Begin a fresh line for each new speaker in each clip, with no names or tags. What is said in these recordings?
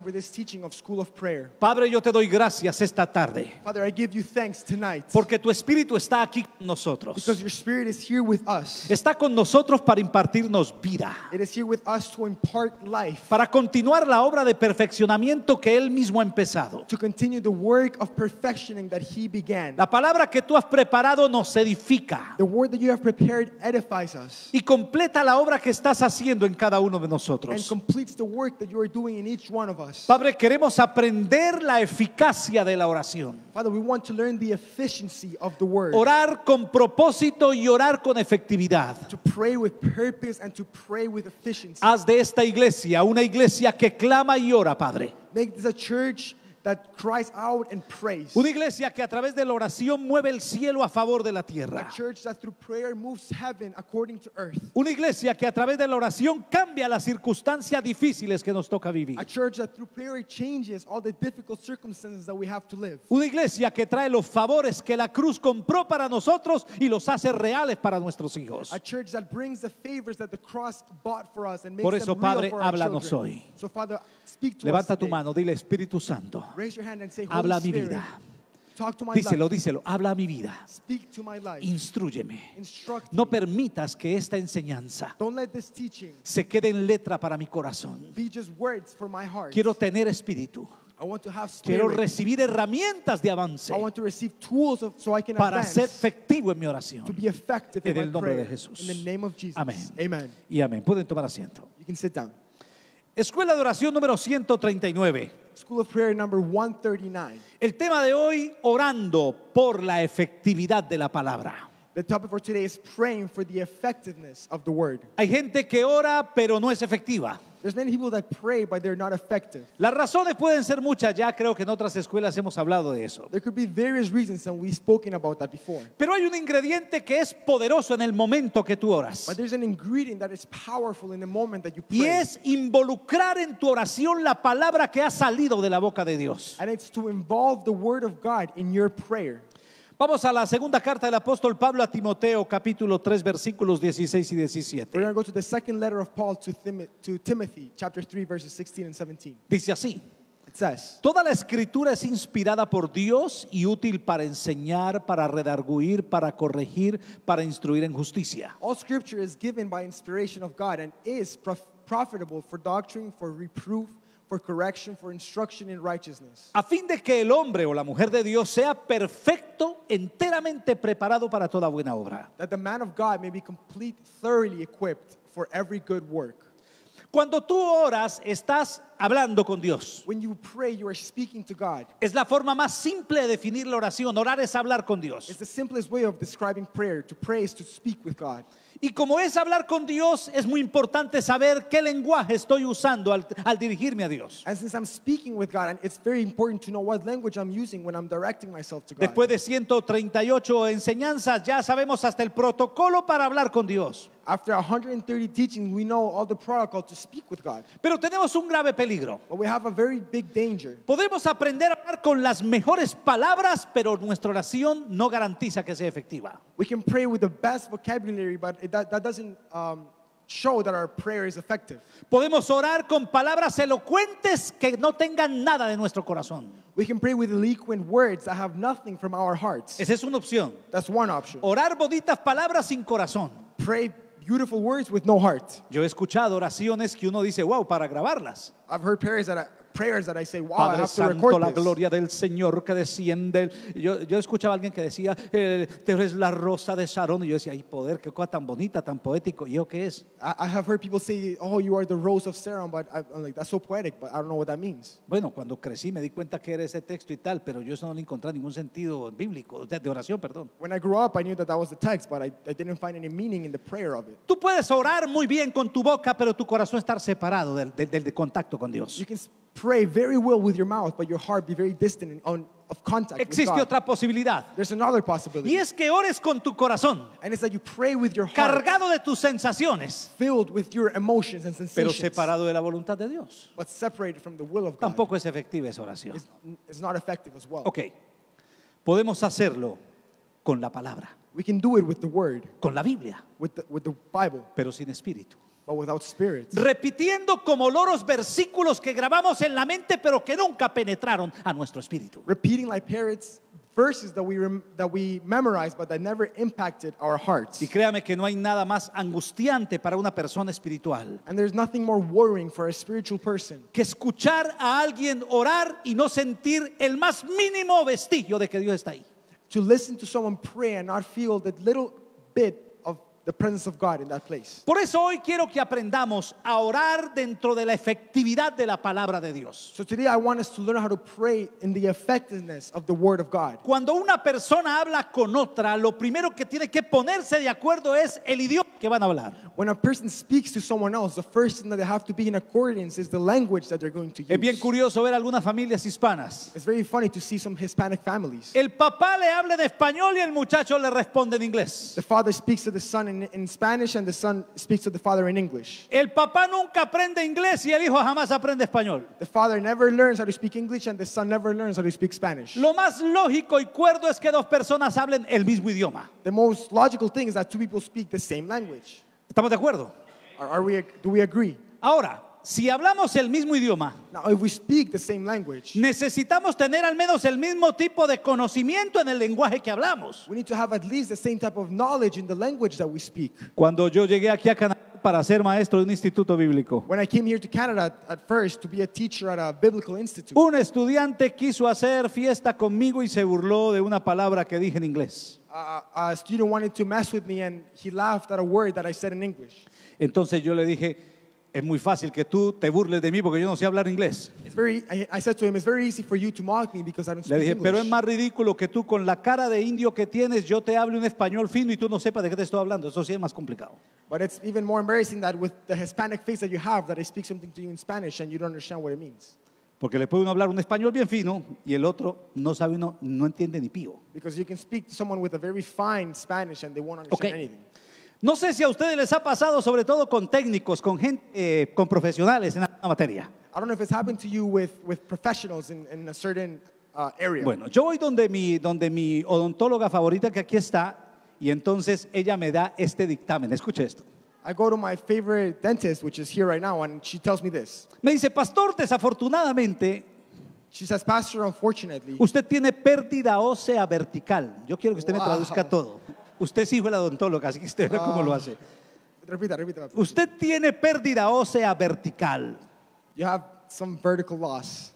for this teaching of School of Prayer.
Padre, yo te doy gracias esta tarde
Father, I give you thanks tonight
porque tu Espíritu está aquí con nosotros.
because your Spirit is here with us.
Está con nosotros para impartirnos vida,
It is here with us to impart life,
para continuar la obra de perfeccionamiento que Él mismo ha empezado.
to continue the work of perfectioning that He began.
La palabra que tú has preparado nos edifica
The word that you have prepared edifies us
y completa la obra que estás haciendo en cada uno de
and
nosotros.
completes the work that you are doing in each one of us.
Padre, queremos aprender la eficacia de la oración.
Father, we want to learn the efficiency of the word,
Orar con propósito y orar con efectividad.
to pray with purpose and to pray with efficiency.
Haz de esta iglesia una iglesia que clama y ora, Padre.
Make this a church that cries out and prays.
Una iglesia que a través de la oración mueve el cielo a favor de la
A
tierra.
church that through prayer moves heaven according to earth.
Una iglesia que a través de la oración cambia las circunstancias difíciles que nos toca vivir.
A church that through prayer changes all the difficult circumstances that we have to live.
Una iglesia que trae los favores que la cruz compró para nosotros y los hace reales para nuestros hijos.
A church that brings the favors that the cross bought for us and makes
Por
them
eso,
real
Padre,
for our
háblanos
children.
hoy.
So Father, speak to us
Levanta tu
today.
mano, dile Espíritu Santo,
Raise your hand and say, Holy
habla a mi
Spirit,
vida.
talk to my
Díselo,
life.
díselo, habla a mi vida.
Speak to my life.
Instrúyeme.
Instruct
No
me.
permitas que esta enseñanza
Don't let this teaching
se quede en letra para mi corazón.
be just words for my heart.
Quiero tener espíritu.
I want to have
Quiero
spirit.
recibir herramientas de avance
I want to receive tools so I can
para ser
advance,
efectivo en mi
to
oración.
be effective
En
in
el
my
nombre de
prayer.
Jesús.
In the name of Jesus.
Amén.
Amen.
Y amén. Pueden tomar asiento.
You can sit down.
Escuela de oración número 139.
School of Prayer number 139.
El tema de hoy, orando por la efectividad de la palabra.
The topic for today is praying for the effectiveness of the word.
Hay gente que ora pero no es efectiva.
There's many people that pray, but they're not effective.
Las razones pueden ser muchas, ya creo que en otras escuelas hemos hablado de eso.
There could be various reasons, and we've spoken about that before.
Pero hay un ingrediente que es poderoso en el momento que tú oras.
But there's an ingredient that is powerful in the moment that you
Y
pray.
es involucrar en tu oración la palabra que ha salido de la boca de Dios.
And it's to involve the word of God in your prayer.
Vamos a la segunda carta del apóstol Pablo a Timoteo, capítulo 3, versículos 16 y 17.
We're going to go to the second letter of Paul to Timothy, chapter 3, verses 16 and 17.
Dice así:
It says,
toda la escritura es inspirada por Dios y útil para enseñar, para redarguir, para corregir, para instruir en justicia.
all scripture is given by inspiration of God and is profitable for doctrine, for reproof, for correction, for instruction in righteousness,
A fin de que el hombre o la mujer de Dios sea perfecto, enteramente preparado para toda buena obra.
that the man of God may be complete, thoroughly equipped for every good work.
Cuando tú oras, estás hablando con Dios.
When you pray, you are speaking to God.
Es la forma más simple de definir la oración. Orar es hablar con Dios.
It's the simplest way of describing prayer. To pray is to speak with God.
Y como es hablar con Dios, es muy importante saber qué lenguaje estoy usando al dirigirme a Dios.
And since I'm speaking with God, and it's very important to know what language I'm using when I'm directing myself to God.
Después de 138 enseñanzas, ya sabemos hasta el protocolo para hablar con Dios.
After 130 teachings, we know all the protocol to speak with God.
Pero tenemos un grave peligro.
But we have a very big danger.
Podemos aprender a hablar con las mejores palabras, pero nuestra oración no garantiza que sea efectiva.
We can pray with the best vocabulary, but that doesn't show that our prayer is effective.
Podemos orar con palabras elocuentes que no tengan nada de nuestro corazón.
We can pray with eloquent words that have nothing from our hearts.
Esa es una opción.
That's one option.
Orar bonitas palabras sin corazón.
Pray beautiful words with no heart.
Yo he escuchado oraciones que uno dice, wow, para grabarlas.
I've heard prayers that I say, wow, I
Padre
have to
Santo,
record
la
this.
gloria del Señor que desciende. Yo escuchaba a alguien que decía, tú eres la rosa de Sharon. Y yo decía, ay, poder, qué cosa tan bonita, tan poético. ¿Y yo qué es?
I have heard people say, oh, you are the rose of Sharon, but I'm like, that's so poetic, but I don't know what that means.
Bueno, cuando crecí me di cuenta que era ese texto y tal, pero yo eso no le encontré ningún sentido bíblico, de oración, perdón.
When I grew up, I knew that was the text, but I didn't find any meaning in the prayer of it.
Tú puedes orar muy bien con tu boca, pero tu corazón estar separado del contacto con Dios.
You can pray very well with your mouth, but your heart be very distant of contact with
Existe
God.
otra posibilidad.
There's another
Y
possibility.
es que ores con tu corazón,
And it's that you pray with your heart,
cargado de tus sensaciones,
filled with your emotions and
pero
sensations,
separado de la voluntad de Dios.
but separated from the will of God.
Tampoco es efectiva esa oración.
It's not effective as well.
Ok, podemos hacerlo con la palabra,
We can do it with the word,
con la Biblia,
with the Bible,
pero sin espíritu.
but without spirit.
repitiendo como loros versículos que grabamos en la mente pero que nunca penetraron a nuestro espíritu.
Repeating like parrots verses that we memorized, but that never impacted our hearts.
Y créame que no hay nada más angustiante para una persona espiritual
And there's nothing more worrying for a spiritual person
que escuchar a alguien orar y no sentir el más mínimo vestigio de que Dios está ahí.
to listen to someone pray and not feel that little bit of the presence of God in that place.
Por eso hoy quiero que aprendamos a orar dentro de la efectividad de la palabra de Dios.
So today I want us to learn how to pray in the effectiveness of the Word of God.
Cuando una persona habla con otra, lo primero que tiene que ponerse de acuerdo es el idioma que van a hablar.
When a person speaks to someone else, the first thing that they have to be in accordance is the language that they're going to use.
Es bien curioso ver algunas familias hispanas.
It's very funny to see some Hispanic families.
El papá le habla en español y el muchacho le responde en inglés.
The father speaks to the son in Spanish and the son speaks to the father in English.
El papá nunca aprende inglés y el hijo jamás aprende español.
The father never learns how to speak English and the son never learns how to speak Spanish.
Lo más lógico y cuerdo es que dos personas hablen el mismo idioma.
The most logical thing is that two people speak the same language.
¿Estamos de acuerdo?
Do we agree?
Ahora, si hablamos el mismo idioma,
Now, if we speak the same language,
necesitamos tener al menos el mismo tipo de conocimiento en el lenguaje que hablamos.
we need to have at least the same type of knowledge in the language that we speak.
Cuando yo llegué aquí a Canadá para ser maestro de un instituto bíblico,
When I came here to Canada at first to be a teacher at a biblical institute,
un estudiante quiso hacer fiesta conmigo y se burló de una palabra que dije en inglés.
a student wanted to mess with me and he laughed at a word that I said in English.
Entonces yo le dije, es muy fácil que tú te burles de mí porque yo no sé hablar inglés.
I said to him, it's very easy for you to mock me because I don't
Le
speak
dije, pero es
English.
más ridículo que tú con la cara de indio que tienes, yo te hable un español fino y tú no sepas de qué te estoy hablando. Eso sí es más complicado.
But it's even more embarrassing that with the Hispanic face that you have, that I speak something to you in Spanish and you don't understand what it means.
Porque le puede uno hablar un español bien fino y el otro no sabe, no entiende ni pío.
Because you can speak to someone with a very fine Spanish and they won't understand
Okay.
anything.
No sé si a ustedes les ha pasado, sobre todo con técnicos, con gente, con profesionales en la materia.
I don't know if it's happened to you with professionals in a certain area.
Bueno, yo voy donde mi odontóloga favorita que aquí está y entonces ella me da este dictamen. Escuche esto.
I go to my favorite dentist, which is here right now, and she tells me this.
Me dice, pastor, desafortunadamente,
She says, Pastor, unfortunately,
usted tiene pérdida ósea vertical. Yo quiero que usted me
Wow.
traduzca todo. Usted es hijo de la odontóloga, así que usted ve cómo lo hace.
repeat that.
Usted tiene pérdida ósea vertical.
You have some vertical loss.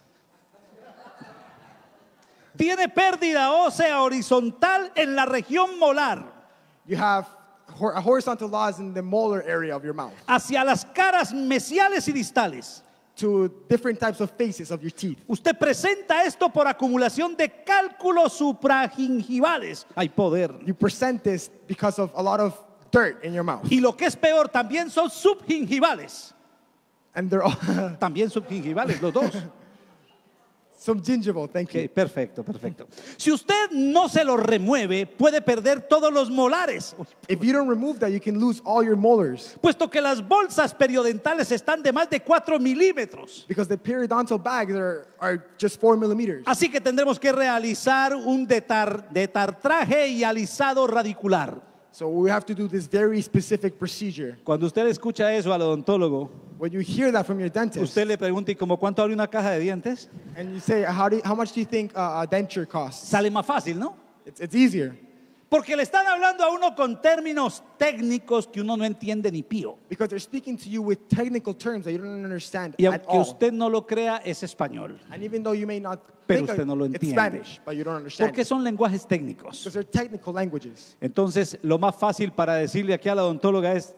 Tiene pérdida ósea horizontal en la región molar,
You have a horizontal loss in the molar area of your mouth
hacia las caras mesiales y distales.
to different types of faces of your teeth.
Usted presenta esto por acumulación de cálculos supragingivales. Hay poder.
You present this because of a lot of dirt in your mouth.
Y lo que es peor, también son subgingivales.
And they're all
También subgingivales, los dos.
some gingival, thank you.
Ok, perfecto, perfecto. Si usted no se lo remueve, puede perder todos los molares,
If you don't remove that, you can lose all your molars
puesto que las bolsas periodontales están de más de 4 milímetros.
because the periodontal bags are just 4 millimeters.
Así que tendremos que realizar un detartraje y alisado radicular.
So we have to do this very specific procedure.
Cuando usted escucha eso al odontólogo,
When you hear that from your dentist,
usted le pregunta, ¿y como cuánto vale una caja de dientes?
and you say, how much do you think a denture costs?
Sale más fácil, ¿no?
It's easier
Porque le están hablando a uno con términos técnicos que uno no entiende ni pío.
because they're speaking to you with technical terms that you don't understand
Y
at
aunque
all.
usted no lo crea, es español.
And even though you may not
Pero
think
usted no lo
it's
entiende.
Spanish, but you don't understand
Porque
it.
son lenguajes técnicos.
Because they're technical languages.
Entonces, lo más fácil para decirle aquí a la odontóloga es,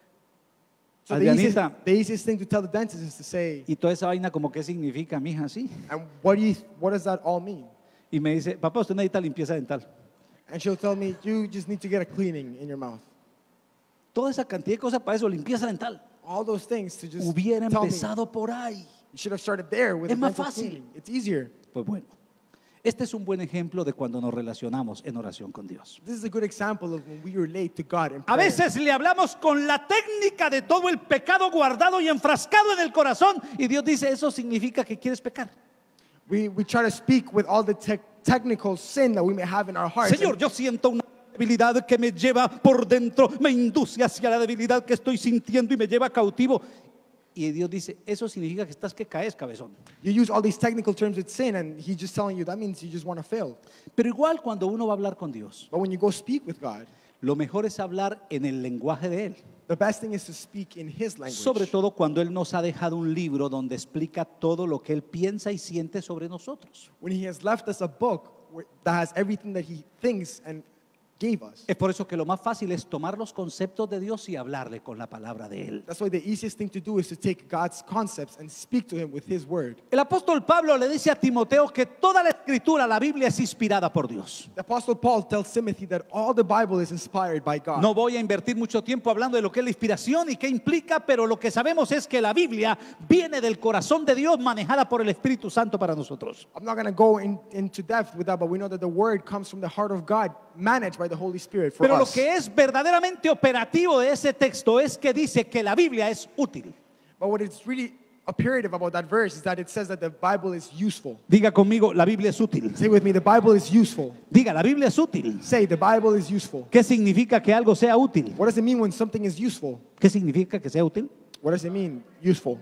So the
Adrianita,
easiest thing to tell the dentist is to say,
¿y toda esa vaina como qué significa, mija? Sí.
and what does that all mean?
Y me dice, papá, usted necesita limpieza dental.
And she'll tell me, you just need to get a cleaning in your mouth.
Toda esa cantidad de cosas para eso, limpieza dental.
All those things to just
Hubiera
tell me.
empezado por ahí.
You should have started there with
Es
the
más
dental
fácil.
cleaning. It's easier.
Pues bueno, este es un buen ejemplo de cuando nos relacionamos en oración con Dios.
This is a good example of when we relate to God in
A
prayer.
veces le hablamos con la técnica de todo el pecado guardado y enfrascado en el corazón y Dios dice, eso significa que quieres pecar.
We try to speak with all the technical sin that we may have in our hearts.
Señor, yo siento una debilidad que me lleva por dentro, me induce hacia la debilidad que estoy sintiendo y me lleva cautivo. Y Dios dice, eso significa que estás que caes, cabezón.
You use all these technical terms with sin, and he's just telling you that means you just want to fail.
Pero igual cuando uno va a hablar con Dios,
But when you go speak with God,
lo mejor es hablar en el lenguaje de Él.
the best thing is to speak in his language.
Sobre todo cuando Él nos ha dejado un libro donde explica todo lo que Él piensa y siente sobre nosotros.
When he has left us a book that has everything that he thinks and gave us.
Es por eso que lo más fácil es tomar los conceptos de Dios y hablarle con la palabra de Él.
That's why the easiest thing to do is to take God's concepts and speak to him with his word.
El apóstol Pablo le dice a Timoteo que toda la escritura, la Biblia, es inspirada por Dios.
The Apostle Paul tells Timothy that all the Bible is inspired by God.
No voy a invertir mucho tiempo hablando de lo que es la inspiración y qué implica, pero lo que sabemos es que la Biblia viene del corazón de Dios, manejada por el Espíritu Santo para nosotros.
I'm not going to go into depth with that, but we know that the word comes from the heart of God, managed by the Holy Spirit for
Pero lo
us.
que es verdaderamente operativo de ese texto es que dice que la Biblia es útil.
But what is really operative about that verse is that it says that the Bible is useful.
Diga conmigo, la Biblia es útil.
Say with me, the Bible is useful.
Diga, la Biblia es útil.
Say, the Bible is useful.
¿Qué significa que algo sea útil?
What does it mean when something is useful?
¿Qué significa que sea útil?
What does it mean, useful?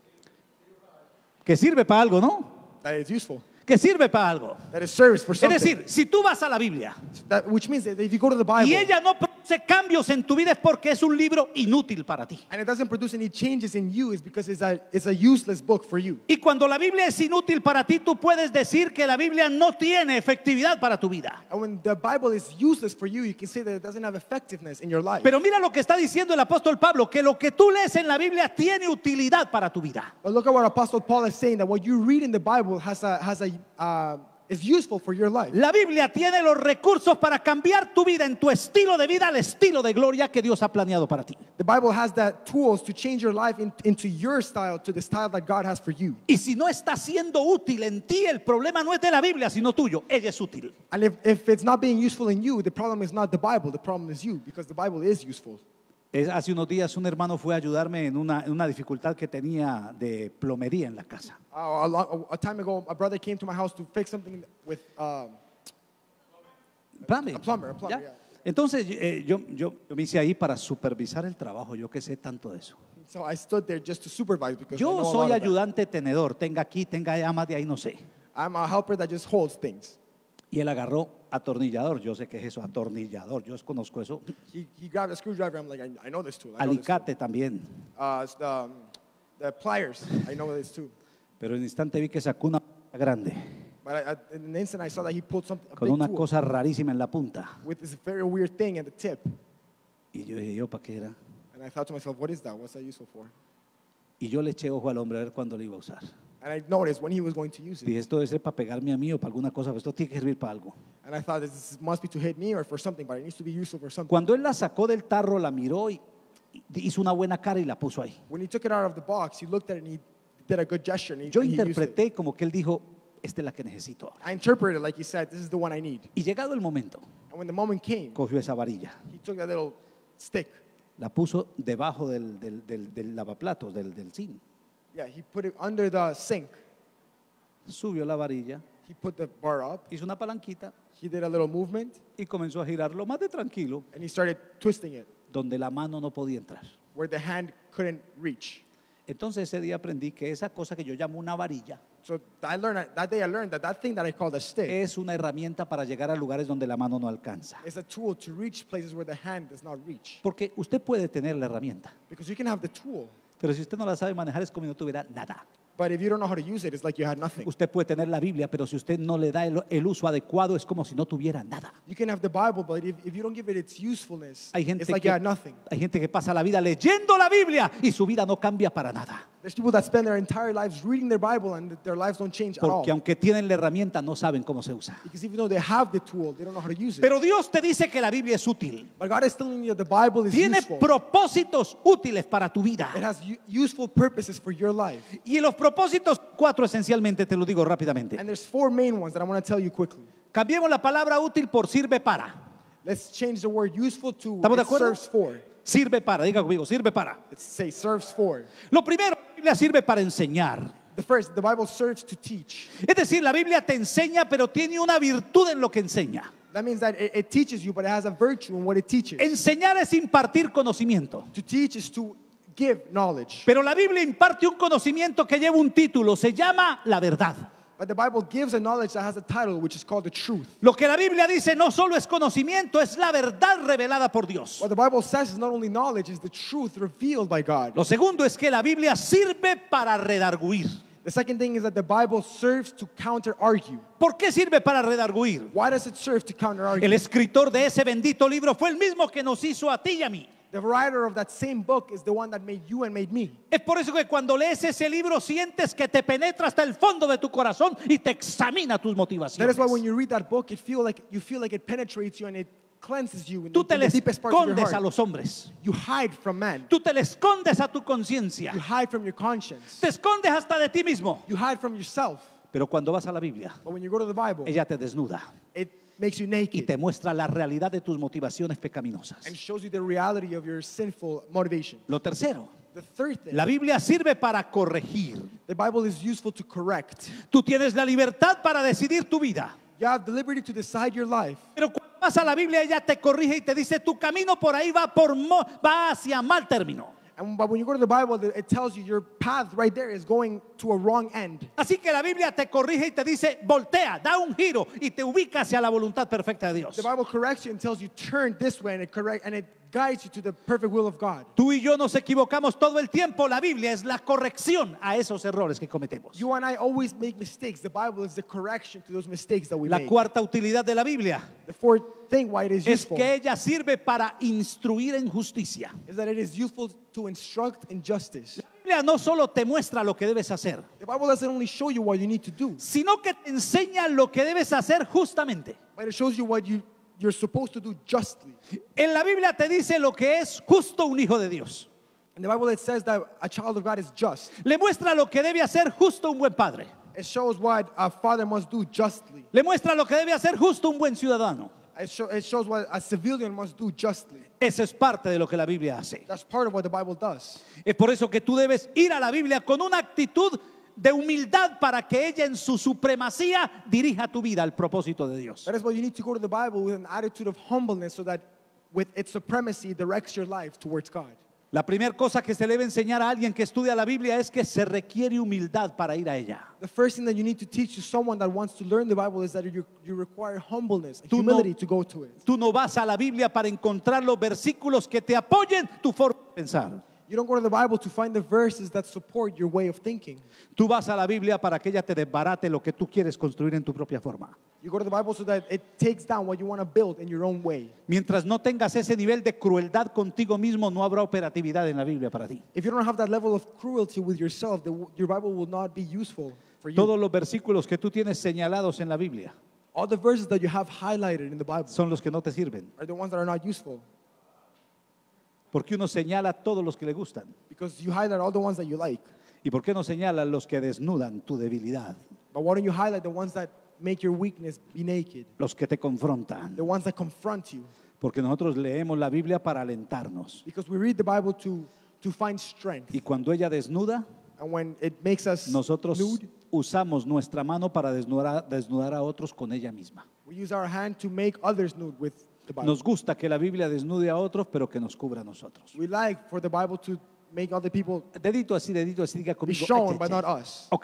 Que sirve para algo, ¿no?
That it's useful.
Que sirve para algo.
That it serves for
Es
something.
decir, si tú vas a la Biblia
Which means that if you go to the Bible
y ella no produce cambios en tu vida es porque es un libro inútil para ti.
and it doesn't produce any changes in you, it's because it's a useless book for you.
Y cuando la Biblia es inútil para ti, tú puedes decir que la Biblia no tiene efectividad para tu vida.
And when the Bible is useless for you, you can say that it doesn't have effectiveness in your life.
Pero mira lo que está diciendo el apóstol Pablo, que lo que tú lees en la Biblia tiene utilidad para tu vida.
But look at what Apostle Paul is saying, that what you read in the Bible is useful for your life.
La Biblia tiene los recursos para cambiar tu vida en tu estilo de vida al estilo de gloria que Dios ha planeado para ti.
The Bible has the tools to change your life into your style, to the style that God has for you.
Y si no está siendo útil en ti, el problema no es de la Biblia, sino tuyo. Ella es útil.
And if it's not being useful in you, the problem is not the Bible, the problem is you, because the Bible is useful.
Hace unos días un hermano fue a ayudarme en una dificultad que tenía de plomería en la casa.
A time ago, a brother came to my house to fix something with
Plumbing.
A plumber,
¿Ya?
yeah.
Entonces yo me hice ahí para supervisar el trabajo, yo que sé tanto de eso.
So I stood there just to supervise because I
Yo
know a
soy
lot of that.
ayudante tenedor, tenga aquí, tenga allá, más de ahí no sé.
I'm a helper that just holds things.
Y él agarró atornillador, yo sé qué es eso, atornillador, yo conozco eso.
He grabbed a screwdriver. I'm like, I know this tool. I know this tool.
Alicate también.
It's the pliers. I know this too.
Pero en el instante vi que sacó una grande,
But in an instant, I saw that he pulled a
con
big
una
tool
cosa rarísima en la punta.
with this very weird thing at the tip.
Y yo dije, ¿yo para qué era?
And I thought to myself, what is that? What's that useful for?
Y yo le eché ojo al hombre a ver cuándo lo iba a usar.
And I noticed when he was going to use it.
Dije, esto debe ser para pegarme a mí o para alguna cosa, pero esto tiene que servir para algo.
And I thought this must be to hit me or for something, but it needs to be useful for something.
Cuando él la sacó del tarro, la miró y hizo una buena cara y la puso ahí.
When he took it out of the box, he looked at it and he did a good gesture. And
Yo
and he used it.
interpreté como que él dijo, esta es la que necesito.
I interpreted like he said, this is the one I need.
Y llegado el momento,
And when the moment came,
cogió esa varilla,
he took that little stick.
la puso debajo del lavaplatos, del zinc.
Yeah, he put it under the sink.
Subió la varilla,
He put the bar up.
hizo una palanquita
He did a little movement,
y comenzó a girarlo más de tranquilo,
and he started twisting it
donde la mano no podía entrar.
where the hand couldn't reach.
Entonces ese día aprendí que esa cosa que yo llamo una varilla
So that day I learned that thing that I call the stick
es una herramienta para llegar a lugares donde la mano no alcanza.
is a tool to reach places where the hand does not reach.
Porque usted puede tener la herramienta,
Because you can have the tool,
pero si usted no la sabe manejar es como si no tuviera nada.
but if you don't know how to use it, it's like you had nothing.
Usted puede tener la Biblia, pero si usted no le da el uso adecuado es como si no tuviera nada.
You can have the Bible, but if you don't give it its usefulness,
Hay gente
it's like you had nothing.
hay gente que pasa la vida leyendo la Biblia y su vida no cambia para nada.
There's people that spend their entire lives reading their Bible and their lives don't change at all.
Porque aunque tienen la herramienta, no saben cómo se usa.
Because even though they have the tool, they don't know how to use it.
Pero Dios te dice que la Biblia es útil.
But God is telling you that the Bible is
Tiene
useful.
propósitos útiles para tu vida.
It has useful purposes for your life.
Y los propósitos, 4 esencialmente, te lo digo rápidamente.
And there's 4 main ones that I want to tell you quickly.
Cambiemos la palabra útil por sirve para.
Let's change the word useful to
¿Estamos de
it
acuerdo?
serves for.
Sirve para, diga conmigo, sirve para.
Let's say serves for.
Lo primero, la Biblia sirve para enseñar.
The Bible serves to teach.
Es decir, la Biblia te enseña, pero tiene una virtud en lo que enseña.
That means that it teaches you, but it has a virtue in what it teaches.
Enseñar es impartir conocimiento.
To teach is to give knowledge.
Pero la Biblia imparte un conocimiento que lleva un título, se llama la verdad.
But the Bible gives a knowledge that has a title, which is called the truth.
Lo que la Biblia dice no solo es conocimiento, es la verdad revelada por Dios.
What the Bible says is not only knowledge, it's the truth revealed by God.
Lo segundo es que la Biblia sirve para redarguir.
The second thing is that the Bible serves to counter-argue.
¿Por qué sirve para redarguir?
Why does it serve to counter-argue?
El escritor de ese bendito libro fue el mismo que nos hizo a ti y a mí.
The writer of that same book is the one that made you and made me.
Es por eso que cuando lees ese libro sientes que te penetra hasta el fondo de tu corazón y te examina tus
That
motivaciones.
is why when you read that book, you feel like it penetrates you and it cleanses you in
Tú te
the
le
deepest parts of your
escondes a
heart.
los hombres.
You hide from man.
Tú te le escondes a tu conciencia.
You hide from your conscience.
Te escondes hasta de ti mismo.
You hide from yourself.
Pero cuando vas a la Biblia,
But when you go to the Bible,
ella te desnuda
it makes you
y
naked
te muestra la realidad de tus motivaciones pecaminosas.
and shows you the reality of your sinful motivation.
Lo tercero,
The third thing,
la Biblia sirve para corregir.
the Bible is useful to correct.
Tú tienes la libertad para decidir tu vida.
You have the liberty to decide your life.
Pero cuando vas a la Biblia, ella te corrige y te dice, tu camino por ahí va hacia mal término.
But when you go to the Bible, it tells you your path right there is going to a wrong end.
Así que la Biblia te corrige y te dice, voltea, da un giro y te ubica hacia la voluntad perfecta de Dios.
The Bible corrects you and tells you turn this way, and it guides you to the perfect will of God.
Tú y yo nos equivocamos todo el tiempo. La Biblia es la corrección a esos errores que cometemos.
You and I always make mistakes. The Bible is the correction to those mistakes that we
La
make.
cuarta utilidad de la Biblia
The fourth thing why it is
es
useful
que ella sirve para instruir en justicia.
is that it is useful to instruct in justice.
La Biblia no solo te muestra lo que debes hacer,
The Bible doesn't only show you what you need to do,
sino que te enseña lo que debes hacer justamente.
but it shows you what you're supposed to do justly.
En la Biblia te dice lo que es justo un hijo de Dios.
In the Bible, it says that a child of God is just.
Le muestra lo que debe hacer justo un buen padre.
It shows what a father must do justly.
Le muestra lo que debe hacer justo un buen ciudadano.
It shows what a civilian must do justly.
Eso es parte de lo que la Biblia hace.
That's part of what the Bible does.
Es por eso que tú debes ir a la Biblia con una actitud de humildad para que ella en su supremacía dirija tu vida al propósito de Dios.
That is why you need to go to the Bible with an attitude of humbleness so that with its supremacy directs your life towards God.
La primera cosa que se le debe enseñar a alguien que estudia la Biblia es que se requiere humildad para ir a ella.
The first thing that you need to teach to someone that wants to learn the Bible is that you require humbleness,
Tú no-
humility to go to it.
Tú no vas a la Biblia para encontrar los versículos que te apoyen tu forma de pensar.
You don't go to the Bible to find the verses that support your way of thinking.
Tú vas a la Biblia para que ella te desbarate lo que tú quieres construir en tu propia forma.
You go to the Bible so that it takes down what you want to build in your own way.
Mientras no tengas ese nivel de crueldad contigo mismo, no habrá operatividad en la Biblia para ti.
If you don't have that level of cruelty with yourself, your Bible will not be useful for you.
Todos los versículos que tú tienes señalados en la Biblia
All the verses that you have highlighted in the Bible
son los que no te sirven,
are the ones that are not useful
porque uno señala todos los que le gustan.
because you highlight all the ones that you like.
¿Y por qué no señala los que desnudan tu debilidad,
But why don't you highlight the ones that make your weakness be naked?
los que te confrontan?
The ones that confront you.
Porque nosotros leemos la Biblia para alentarnos.
Because we read the Bible to find strength.
Y cuando ella desnuda,
And when it makes us
nosotros
nude,
usamos nuestra mano para desnudar a otros con ella misma.
we use our hand to make others nude with the Bible.
Nos gusta que la Biblia desnude a otros, pero que nos cubra a nosotros.
We like for the Bible to make other people
Dedito así, diga
be
conmigo.
shown,
eche,
but
eche.
not us.
Ok.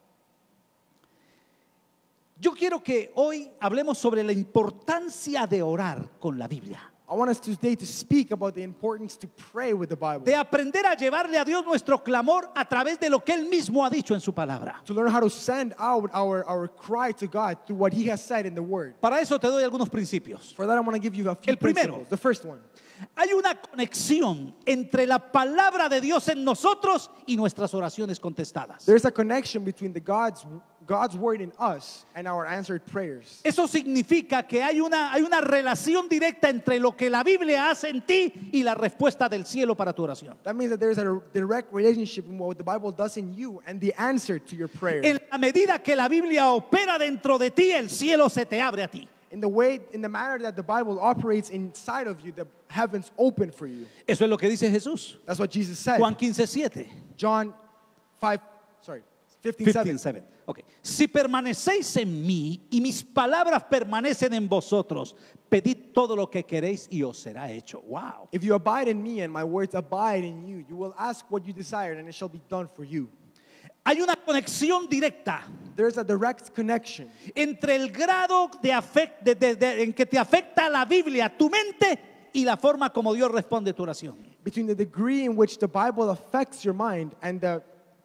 Yo quiero que hoy hablemos sobre la importancia de orar con la Biblia.
I want us today to speak about the importance to pray with the Bible.
De aprender a llevarle a Dios nuestro clamor a través de lo que Él mismo ha dicho en su palabra.
To learn how to send out our cry to God through what He has said in the Word.
Para eso te doy algunos principios.
For that, I want to give you a few
El primero.
principles. The first one.
Hay una conexión entre la palabra de Dios en nosotros y nuestras oraciones contestadas.
There's a connection between God's Word in us and our answered prayers.
Eso significa que hay una relación directa entre lo que la Biblia hace en ti y la respuesta del cielo para tu oración.
That means that there's a direct relationship in what the Bible does in you and the answer to your prayer.
En la medida que la Biblia opera dentro de ti, el cielo se te abre a ti.
In the manner that the Bible operates inside of you, the heavens open for you.
Eso es lo que dice Jesús.
That's what Jesus said.
Juan 15:7.
John 15:7.
Ok. Si permanecéis en mí y mis palabras permanecen en vosotros, pedid todo lo que queréis y os será hecho. Wow.
If you abide in me and my words abide in you, you will ask what you desire and it shall be done for you.
Hay una conexión directa
There's a direct connection
entre el grado en que te afecta la Biblia, tu mente, y la forma como Dios responde a tu oración.
between the degree in which the Bible affects your mind and the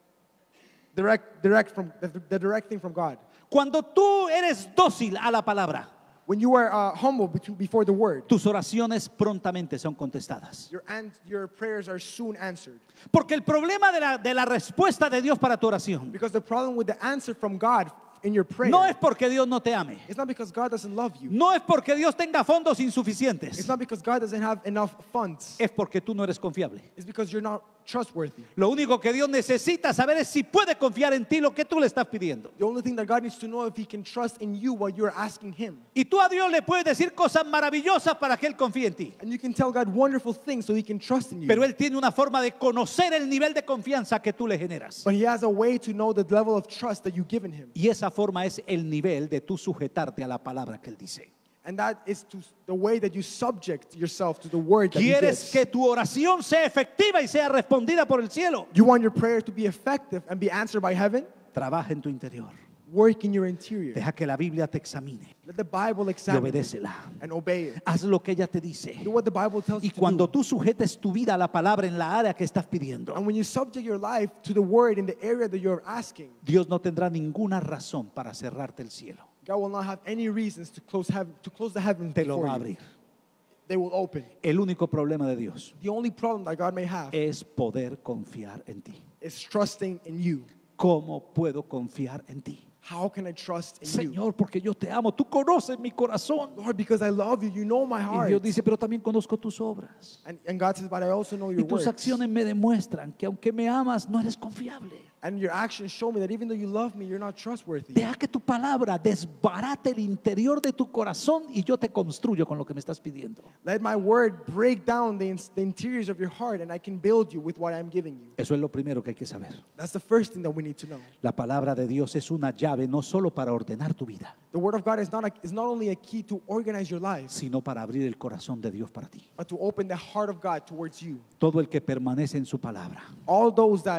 direct thing from God.
Cuando tú eres dócil a la palabra,
When you are humble before the word,
tus oraciones prontamente son contestadas.
your prayers are soon answered.
Porque el problema de la respuesta de Dios para tu oración
Because the problem with the answer from God in your prayer,
no es porque Dios no te ame.
it's not because God doesn't love you.
No es porque Dios tenga fondos
It's
insuficientes.
not because God doesn't have enough funds.
Es porque tú no eres confiable.
It's because you're not trustworthy.
Lo único que Dios necesita saber es si puede confiar en ti lo que tú le estás pidiendo.
The only thing that God needs to know if He can trust in you while you're asking Him.
Y tú a Dios le puedes decir cosas maravillosas para que Él confíe en ti.
And you can tell God wonderful things so He can trust in you.
Pero Él tiene una forma de conocer el nivel de confianza que tú le generas.
But He has a way to know the level of trust that you've given Him.
Y esa forma es el nivel de tú sujetarte a la palabra que Él dice.
And that is the way that you subject yourself to the word that He
¿Quieres
gives.
que tu oración sea efectiva y sea respondida por el cielo?
You want your prayer to be effective and be answered by heaven?
Trabaja en tu interior.
Work in your interior.
Deja que la Biblia te examine
Let the Bible
y
examine you
obedécela.
and obey it.
Haz lo que ella te dice.
Do what the Bible tells
Y
you to
cuando
do.
tú sujetes tu vida a la palabra en la área que estás pidiendo,
And when you subject your life to the word in the area that you're asking,
Dios no tendrá ninguna razón para cerrarte el cielo.
God will not have any reasons to close the heavens
Te lo
before
va a
you.
abrir.
They will open.
El único problema de Dios
The only problem that God may have
es poder confiar en ti.
is trusting in you.
¿Cómo puedo confiar en ti?
How can I trust in you?
Señor, porque yo te amo, tú conoces mi corazón.
Lord, because I love you, you know my
Y
heart.
Dios dice, pero también conozco tus obras.
And God says, but I also know
Y
your
tus
works.
acciones me demuestran que aunque me amas, no eres confiable.
And your actions show me that even though you love me, you're not trustworthy.
Deja que tu palabra desbarate el interior de tu corazón y yo te construyo con lo que me estás pidiendo.
Let my word break down the interiors of your heart and I can build you with what I'm giving you.
Eso es lo primero que hay que saber.
That's the first thing that we need to know.
La palabra de Dios es una llave no solo para ordenar tu vida,
The word of God is not only a key to organize your life,
sino para abrir el corazón de Dios para ti.
but to open the heart of God towards you.
Todo el que permanece en su palabra
All those that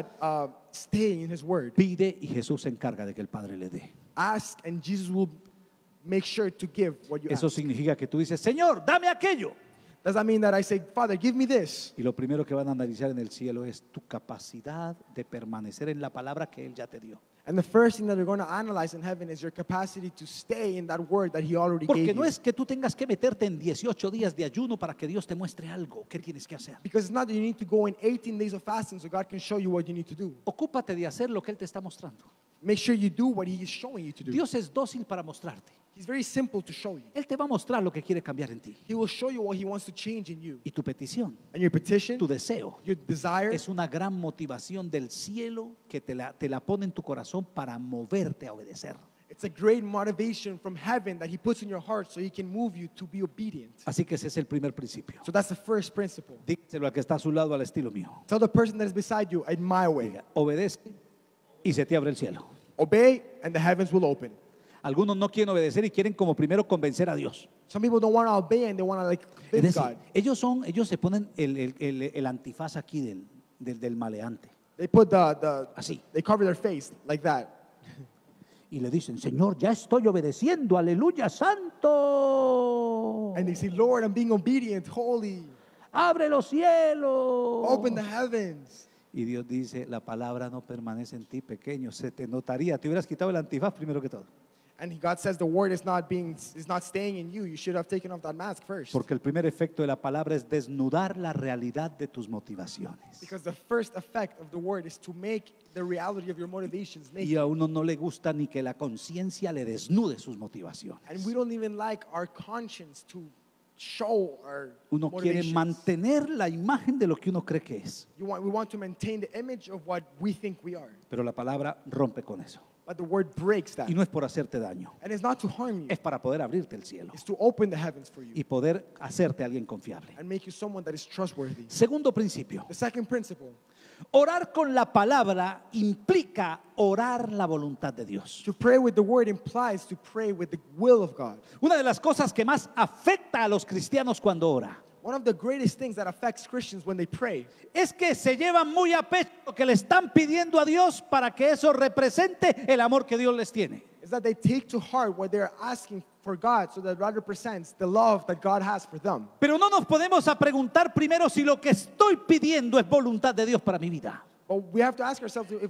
stay in His word,
pide y Jesús se encarga de que el Padre le dé.
ask and Jesus will make sure to give what you
Eso
ask.
significa que tú dices, Señor, dame aquello.
Does that mean that I say, Father, give me this?
Y lo primero que van a analizar en el cielo es tu capacidad de permanecer en la palabra que Él ya te dio.
And the first thing that they're going to analyze in heaven is your capacity to stay in that word that He already
Porque
gave
no
you.
es que tú tengas que meterte en 18 días de ayuno para que Dios te muestre algo que tienes que hacer.
Because it's not that you need to go in 18 days of fasting so God can show you what you need to do.
Ocúpate de hacer lo que Él te está mostrando.
Make sure you do what He is showing you to do.
Dios es dócil para mostrarte.
He's very simple to show you.
Él te va a mostrar lo que quiere cambiar en ti.
He will show you what He wants to change in you.
Y tu petición,
And your petition,
tu deseo,
your desire,
es una gran motivación del cielo que te la pone en tu corazón para moverte a obedecer.
it's a great motivation from heaven that He puts in your heart so He can move you to be obedient.
Así que ese es el primer principio.
So that's the first principle.
Díselo al que está a su lado al estilo mío.
Tell the person that is beside you, in my way.
Diga, obedece y se te abre el cielo.
Obey and the heavens will open.
Algunos no quieren obedecer y quieren como primero convencer a Dios.
Some people don't want to obey and they want to
Es
convince
decir,
God.
ellos se ponen el antifaz aquí del maleante.
They put
Así.
they cover their face like that.
Y le dicen, Señor, ya estoy obedeciendo, aleluya, santo.
And they say, Lord, I'm being obedient, holy.
Abre los cielos.
Open the heavens.
Y Dios dice, la palabra no permanece en ti, pequeño, se te notaría. Te hubieras quitado el antifaz primero que todo.
And God says the word is not staying in you. You should have taken off that mask first.
Porque el primer efecto de la palabra es desnudar la realidad de tus motivaciones.
Because the first effect of the word is to make the reality of your motivations naked.
Y a uno no le gusta ni que la conciencia le desnude sus motivaciones.
And we don't even like our conscience to show our
Uno quiere
motivations.
mantener la imagen de lo que uno cree que es.
We want to maintain the image of what we think we are.
Pero la palabra rompe con eso.
But the word breaks that.
Y no es por hacerte daño,
And it's not to harm you.
es para poder abrirte el cielo
It's to open the heavens for you
y poder hacerte alguien confiable.
and make you someone that is trustworthy.
Segundo principio,
The second principle,
Orar con la palabra implica orar la voluntad de Dios.
To pray with the word implies to pray with the will of God.
Una de las cosas que más afecta a los cristianos cuando ora
One of the greatest things that affects Christians when they pray
es que se llevan muy a pecho lo que le están pidiendo a Dios para que eso represente el amor que Dios les tiene.
is that they take to heart what they're asking for God, so that represents the love that God has for them.
Pero no nos podemos a preguntar primero si lo que estoy pidiendo es voluntad de Dios para mi vida.
But we have to ask ourselves if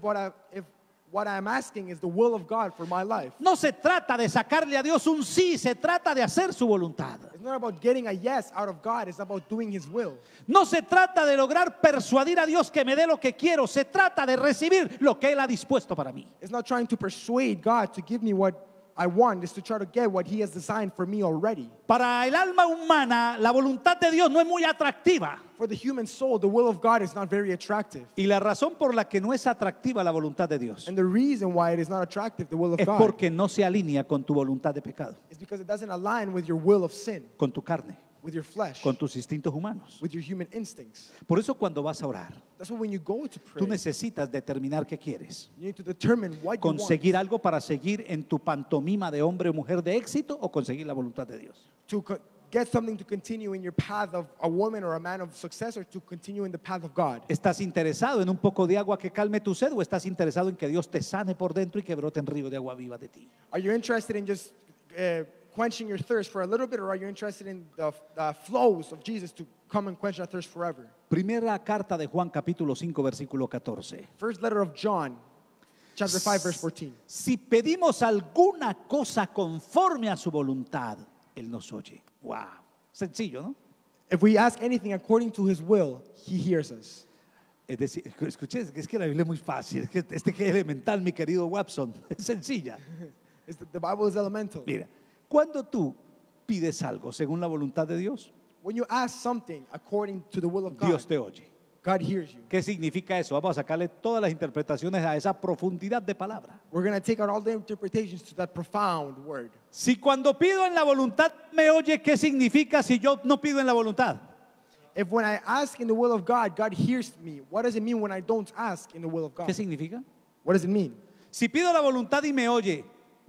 what I'm asking is the will of God for my life.
No se trata de sacarle a Dios un sí, se trata de hacer su voluntad.
It's not about getting a yes out of God, it's about doing His will.
No se trata de lograr persuadir a Dios que me dé lo que quiero, se trata de recibir lo que Él ha dispuesto para mí.
It's not trying to persuade God to give me what I want, it's to try to get what He has designed for me already.
Para el alma humana, la voluntad de Dios no es muy atractiva.
For the human soul, the will of God is not very attractive.
Y la razón por la que no es atractiva la voluntad de Dios
And the reason why it is not attractive, the will of
es
God,
porque no se alinea con tu voluntad de pecado,
is because it doesn't align with your will of sin,
con tu carne,
with your flesh,
con tus instintos humanos.
with your human instincts.
Por eso cuando vas a orar,
That's why when you go to pray,
tú necesitas determinar qué quieres.
you need to determine what you want.
Conseguir algo para seguir en tu pantomima de hombre o mujer de éxito o conseguir la voluntad de Dios.
To get something to continue in your path of a woman or a man of success, or to continue in the path of God.
¿Estás interesado en un poco de agua que calme tu sed o estás interesado en que Dios te sane por dentro y que brote en río de agua viva de ti?
Are you interested in just quenching your thirst for a little bit, or are you interested in the flows of Jesus to come and quench that thirst forever?
Primera carta de Juan capítulo 5 versículo 14.
First letter of John, chapter 5, verse 14.
Si pedimos alguna cosa conforme a su voluntad, Él nos oye. Wow. Sencillo, ¿no?
If we ask anything according to His will, He hears us.
Es decir, escuché, es que la Biblia es muy fácil. Es que es elemental, mi querido Watson. Es sencilla.
The Bible is elemental.
Mira, cuando tú pides algo según la voluntad de Dios,
When you ask something according to the will of God,
Dios te oye.
God hears you.
¿Qué significa eso? Vamos a sacarle todas las interpretaciones a esa profundidad de palabra.
We're going to take out all the interpretations to that profound word.
Si cuando pido en la voluntad me oye, ¿qué significa si yo no pido en la voluntad?
If when I ask in the will of God, God hears me, what does it mean when I don't ask in the will of God?
¿Qué significa?
What does it mean?
Si pido la voluntad y me oye.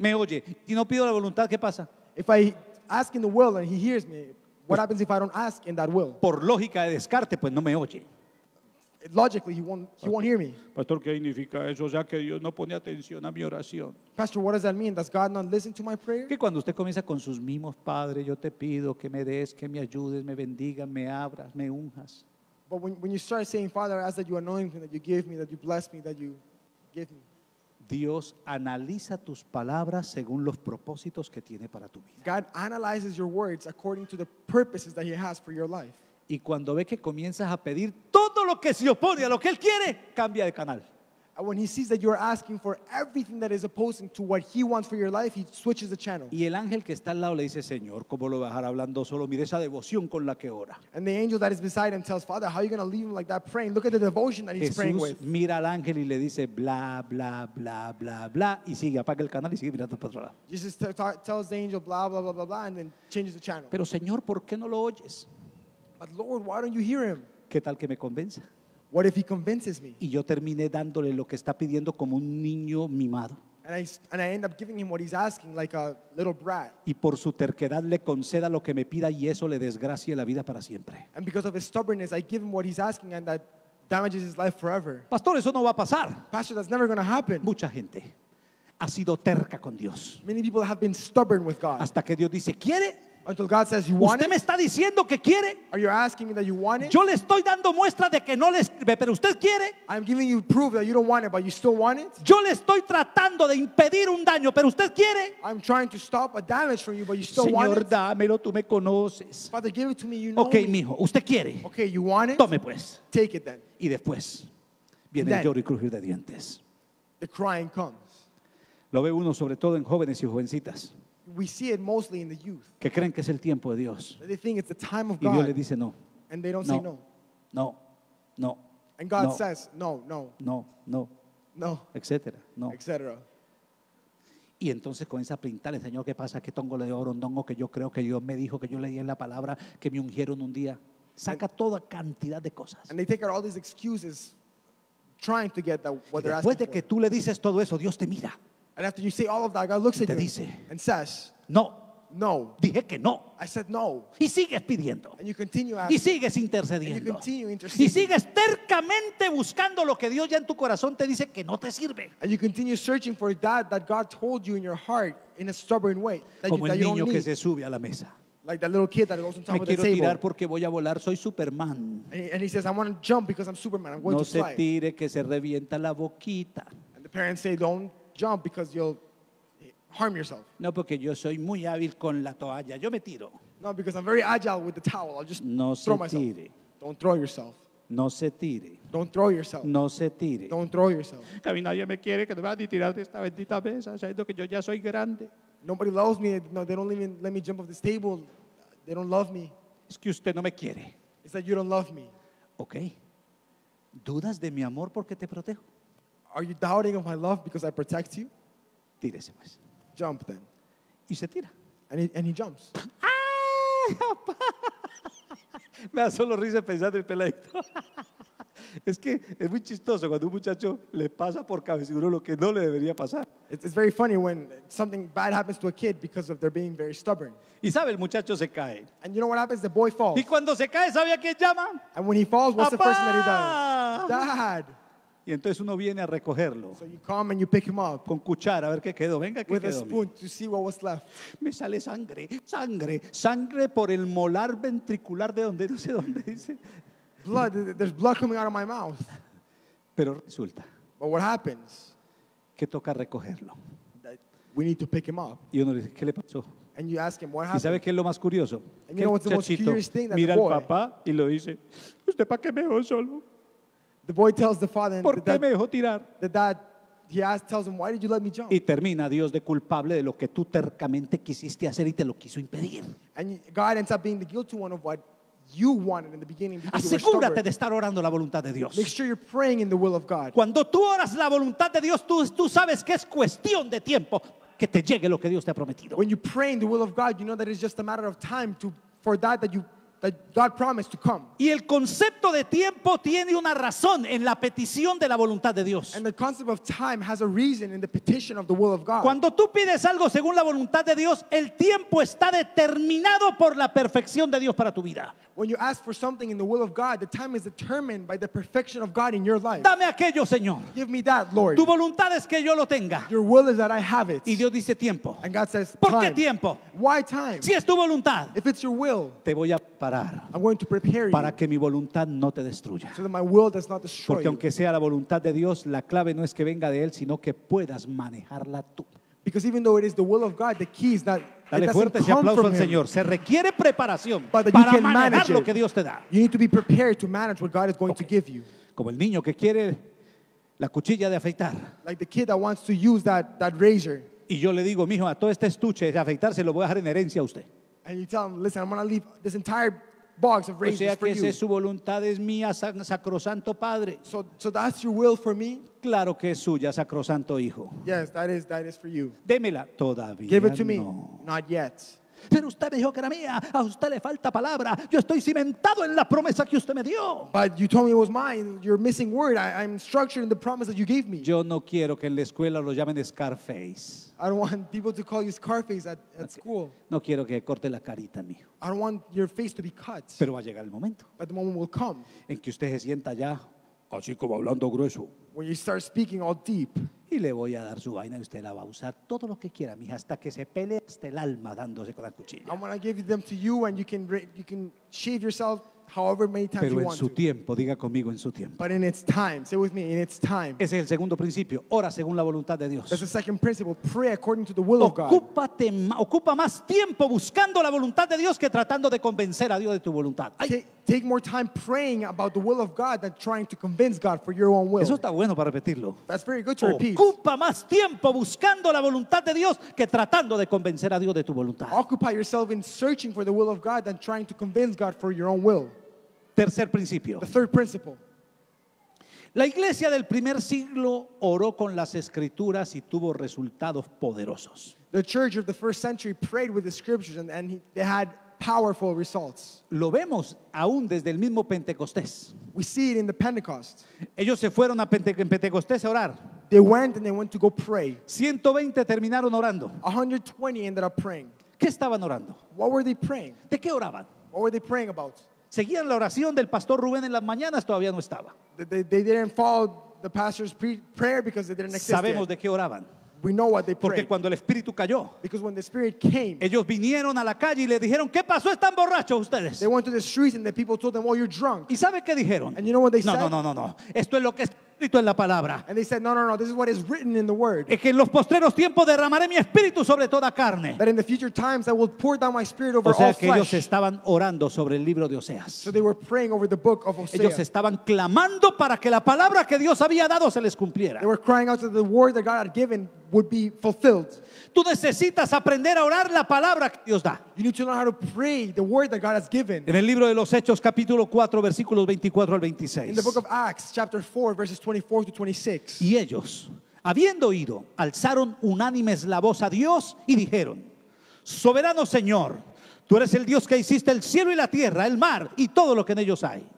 Y no pido la voluntad, ¿qué pasa?
If I ask in the will and He hears me, what happens if I don't ask in that will?
Por lógica de descarte, pues no me oye.
Logically, He won't hear me.
Pastor, ¿qué significa eso? O sea, que Dios no pone atención a mi oración.
Pastor, what does that mean? Does God not listen to my prayer?
Que cuando usted comienza con sus mimos, Padre, yo te pido que me des, que me ayudes, me bendigas, me abras, me unjas.
But when you start saying, Father, I ask that you anoint me, that you give me, that you bless me, that you give me.
Dios analiza tus palabras según los propósitos que tiene para tu vida.
God analyzes your words according to the purposes that He has for your life.
Y cuando ve que comienzas a pedir todo lo que se opone a lo que Él quiere, cambia de canal.
And when He sees that you're asking for everything that is opposing to what He wants for your life, He switches the channel.
Y el ángel que está al lado le dice, Señor, ¿cómo lo vas a dejar hablando solo? Mire esa devoción con la que ora.
And the angel that is beside him tells, Father, how are you going to leave him like that praying? Look at the devotion that he's praying
Jesús
with.
mira al ángel y le dice, bla, bla, bla, bla, bla, y sigue, apaga el canal y sigue mirando para otro lado.
Jesus tells the angel, blah, blah, blah, blah, blah, and then changes the channel.
Pero Señor, ¿por qué no lo oyes?
But Lord, why don't you hear him?
¿Qué tal que me convenza?
What if He convinces me?
Y yo terminé dándole lo que está pidiendo como un niño mimado.
And I end up giving him what he's asking like a little brat.
Y por su terquedad le conceda lo que me pida y eso le desgracie la vida para siempre.
And because of his stubbornness, I give him what he's asking, and that damages his life forever.
Pastor, eso no va a pasar.
Pastor, that's never going to happen.
Mucha gente ha sido terca con Dios.
Many people have been stubborn with God.
Hasta que Dios dice, ¿quiere?
Until God says, you want
¿Usted
it?
me está diciendo que quiere?
Are you asking me that you want it?
Yo le estoy dando muestra de que no le sirve, pero usted quiere.
I'm giving you proof that you don't want it, but you still want it?
Yo le estoy tratando de impedir un daño, pero usted quiere.
I'm trying to stop a damage from you, but you still want
Señor,
it?
dámelo, tú me conoces.
Father, give it to me, you know
Ok,
me.
mijo, usted quiere.
Okay, you want it?
Tome pues.
Take it then.
Y después viene el
Then.
lloro y crujir de dientes.
The crying comes.
Lo ve uno sobre todo en jóvenes y jovencitas
We see it mostly in the youth.
que creen que es el tiempo de Dios.
They think it's the time of
Y Dios le
God,
dice no,
and they don't say
no,
no.
no, no,
And God
no,
says no, no,
no, no,
no,
etcétera, no.
etc.
Y entonces comienza a pintarle, Señor, ¿qué pasa? ¿Qué tongo le dio orondongo? Que yo creo que Dios me dijo, que yo leí en la palabra, que me ungieron un día. Saca toda cantidad de cosas.
And they take out all these excuses trying to get what they're
Después
asking
de que
for.
tú le dices todo eso, Dios te mira.
And after you say all of that, God looks at
Te
you
dice,
and says,
no,
no.
dije que no.
I said no.
Y sigues pidiendo.
And you continue
Y
asking.
sigues
And you
intercediendo.
continue
Y
interceding.
sigues tercamente buscando lo que Dios ya en tu corazón te dice que no te sirve.
And you continue searching for that God told you in your heart in a stubborn way. That
Como
you,
el
that you
niño
don't
que
need.
se sube a la mesa.
Like that little kid that goes on top
Me
of the
quiero
table.
tirar porque voy a volar, soy Superman.
And he says, I want to jump because I'm Superman. I'm going
No
to
se
fly.
tire que se revienta la boquita.
And the parents say, don't jump because you'll harm yourself.
No, porque yo soy muy hábil con la toalla. Yo me tiro.
No, because I'm very agile with the towel. I'll just
No se
throw myself.
tire.
Don't throw yourself.
No se tire.
Don't throw yourself.
No se tire.
Don't throw yourself.
Que a mí nadie me quiere, que no me van a tirar de esta bendita mesa, sabiendo que yo ya soy grande.
Nobody loves me. No, they don't even let me jump off this table. They don't love me.
Es que usted no me quiere.
It's that you don't love me.
Ok. ¿Dudas de mi amor porque te protejo?
Are you doubting of my love because I protect you?
Tírese pues.
Jump then.
Y se tira.
And he jumps.
¡Ay, papá! Me da solo risa pensar el peladito. Es que es muy chistoso cuando un muchacho le pasa por cabecigudo lo que no le debería pasar.
It's very funny when something bad happens to a kid because of their being very stubborn.
Y sabe, el muchacho se cae.
And you know what happens? The boy falls.
Y cuando se cae, ¿sabe a quién llama?
And when he falls, what's the first thing that he
¡Papá!
does? Dad.
Y entonces uno viene a recogerlo
So you come and you pick him up
con cuchara a ver qué quedó. Venga, ¿qué
with a
quedó?
spoon to see what was left.
Me sale sangre, sangre, sangre por el molar ventricular de donde, no sé dónde dice.
Blood. There's blood coming out of my mouth.
Pero resulta
But what happens?
que toca recogerlo.
That we need to pick him up.
Y uno le dice, ¿qué le pasó?
And you ask him, what
¿Y sabe
happened?
qué es lo más curioso?
And
Que
you know
el
what's the most
muchachito
curious thing? That
mira
the
al
boy,
papá y lo dice, ¿usted para qué me dejó solo?
the boy tells the father, and
¿Por qué me dejó tirar?
the dad, tells him, why did you let me jump?
Y termina Dios de culpable de lo que tú tercamente quisiste hacer y te lo quiso impedir.
And God ends up being the guilty one of what you wanted in the beginning because you were
Asegúrate
stubborn.
de estar orando la voluntad de Dios.
Make sure you're praying in the will of God.
Cuando tú oras la voluntad de Dios, tú sabes que es cuestión de tiempo que te llegue lo que Dios te ha prometido.
When you pray in the will of God, you know that it's just a matter of time for that God promised to come.
Y el concepto de tiempo tiene una razón en la petición de la voluntad de Dios.
And the concept of time has a reason in the petition of the will of God.
Cuando tú pides algo según la voluntad de Dios, el tiempo está determinado por la perfección de Dios para tu vida.
When you ask for something in the will of God, the time is determined by the perfection of God in your life.
Dame aquello, Señor.
Give me that, Lord.
Tu voluntad es que yo lo tenga.
Your will is that I have it.
Y Dios dice tiempo.
And God says,
¿Por qué
time.
tiempo?
Why time?
Si es tu voluntad,
If it's your will,
te voy a parar
I'm going to prepare
para
you
que mi voluntad no te destruya.
so that my will does not destroy
Porque
you.
aunque sea la voluntad de Dios, la clave no es que venga de Él, sino que puedas manejarla tú.
Because even though it is the will of God, the key is that it
Dale
doesn't
fuerte ese
come
aplauso
from
al
Him.
Señor. Se requiere preparación
But that you
para
can
manejar
manage
lo
it.
que Dios te da.
You need to be prepared to manage what God is going to give you.
Como el niño que quiere la cuchilla de afeitar.
Like the kid that wants to use that razor.
Y yo le digo, mijo, a todo este estuche de afeitar se lo voy a dejar en herencia a usted.
And you tell him, listen, I'm going to leave this entire box of
O
razors
sea
for
que esa
you.
es su voluntad, es mía, sacrosanto Padre.
So that's your will for me?
Claro que es suya, sacrosanto Hijo.
Yes, that is for you.
Démela. Todavía
Give it to me.
no.
Not yet.
Pero usted me dijo que era mía, a usted le falta palabra. Yo estoy cimentado en la promesa que usted me dio.
But you told me it was mine. You're missing word. I'm structured in the promise that you gave me.
Yo no quiero que en la escuela lo llamen Scarface.
I don't want people to call you Scarface at school.
No quiero que corte la carita, mijo.
I don't want your face to be cut.
Pero va a llegar el momento
But the moment will come
en que usted se sienta ya, así como hablando grueso.
when you start speaking all deep.
Y le voy a dar su vaina y usted la va a usar todo lo que quiera, mija, hasta que se pelee hasta el alma dándose con la cuchilla.
I'm going to give them to you and you can shave yourself however many times
Pero
you
en
want
su
to.
tiempo, diga conmigo en su tiempo.
But in its time. Say with me, in its time.
Ese es el segundo principio. Ora según la voluntad de Dios.
That's the second principle. Pray according to the will of God.
Ocupa más tiempo buscando la voluntad de Dios que tratando de convencer a Dios de tu voluntad. Ay,
Take more time praying about the will of God than trying to convince God for your own will.
eso está bueno para repetirlo.
That's very good to repeat.
Ocupa más tiempo buscando la voluntad de Dios que tratando de convencer a Dios de tu voluntad.
Occupy yourself in searching for the will of God than trying to convince God for your own will.
Tercer principio.
The third principle.
La iglesia del primer siglo oró con las escrituras y tuvo resultados poderosos.
The church of the first century prayed with the scriptures and they had powerful results.
Lo vemos aún desde el mismo Pentecostés.
We see it in the Pentecost.
Ellos se fueron a en Pentecostés a orar.
They went to go pray.
120 terminaron orando.
120 ended up praying.
¿Qué estaban orando?
What were they praying?
¿De qué oraban?
What were they praying about?
Seguían la oración del pastor Rubén en las mañanas, todavía no estaba.
They didn't follow the pastor's prayer because they didn't exist
Sabemos
yet.
de qué oraban.
We know what they
Porque
prayed.
cuando el Espíritu cayó,
Because when the Spirit came,
ellos vinieron a la calle y le dijeron, ¿qué pasó? ¿Están borrachos ustedes?
they went to the streets and the people told them, oh, you're drunk.
¿Y sabe qué dijeron?
And you know what they
No,
said?
no. Esto es lo que está escrito en la palabra.
And they said, no, this is what is written in the Word.
Es que en los postreros tiempos derramaré mi espíritu sobre toda carne.
That in the future times I will pour down my Spirit over
O sea
all
que ellos
flesh.
estaban orando sobre el libro de Oseas.
So they were praying over the book of
Ellos
Hosea.
estaban clamando para que la palabra que Dios había dado se les cumpliera.
They were crying out that the word that God had given would be fulfilled.
Tú necesitas aprender a orar la palabra que Dios da.
You need to learn how to pray the word that God has given.
En el libro de los Hechos, capítulo 4, versículos 24 al
In
26.
the book of Acts, chapter 4, verses 24 to 26.
Y ellos, habiendo oído, alzaron unánimes la voz a Dios y dijeron: Soberano Señor, tú eres el Dios que hiciste el cielo y la tierra, el mar y todo lo que en ellos hay.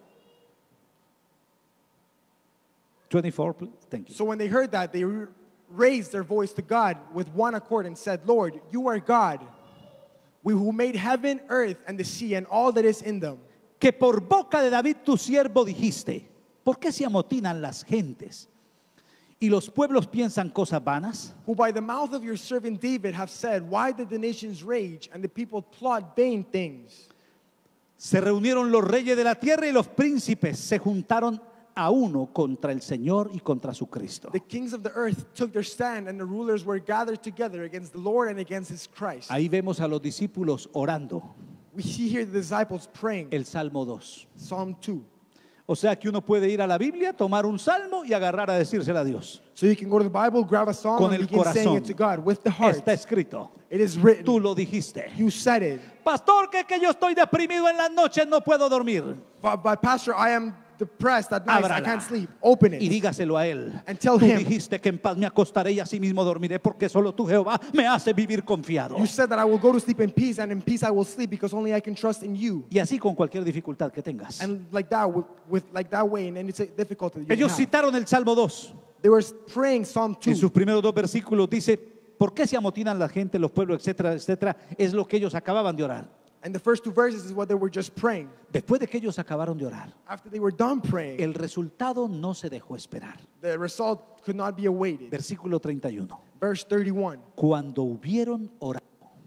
24, please. Thank you.
So when they heard that, they raised their voice to God with one accord and said, Lord, you are God, we who made heaven, earth, and the sea, and all that is in them.
Que por boca de David tu siervo dijiste: ¿Por qué se amotinan las gentes y los pueblos piensan cosas vanas?
Who by the mouth of your servant David have said, why did the nations rage and the people plot vain things?
Se reunieron los reyes de la tierra y los príncipes se juntaron a uno contra el Señor y contra su Cristo.
The kings of the earth took their stand and the rulers were gathered together against the Lord and against his Christ.
Ahí vemos a los discípulos orando.
We see here the disciples praying.
El Salmo 2.
Psalm 2.
O sea que uno puede ir a la Biblia, tomar un salmo y agarrar a decírsela a Dios.
So you can go to the Bible, grab a psalm,
Con
and
el
begin saying
corazón.
it to God with the heart.
Está escrito.
It is written.
Tú lo dijiste.
You said it.
Pastor, que yo estoy deprimido en las noches, no puedo dormir.
But Pastor, I am depressed at night. I
Ábrala.
can't sleep. Open
Y
it.
dígaselo a él.
And tell
Tú
him.
dijiste que en paz me acostaré y así mismo dormiré, porque solo tú, Jehová, me hace vivir confiado.
You said that I will go to sleep in peace, and in peace I will sleep because only I can trust in you.
Y así con cualquier dificultad que tengas.
And like that, with like that way, in any difficulty that you
Ellos
have.
citaron el Salmo 2.
They were praying Psalm 2.
En sus primeros dos versículos dice: ¿por qué se amotinan la gente, los pueblos, etcétera, etcétera? Es lo que ellos acababan de orar.
And the first two verses is what they were just praying.
Después de que ellos acabaron de orar,
After they were done praying,
el resultado no se dejó esperar.
the result could not be awaited.
Versículo 31.
Verse 31.
Cuando hubieron orado,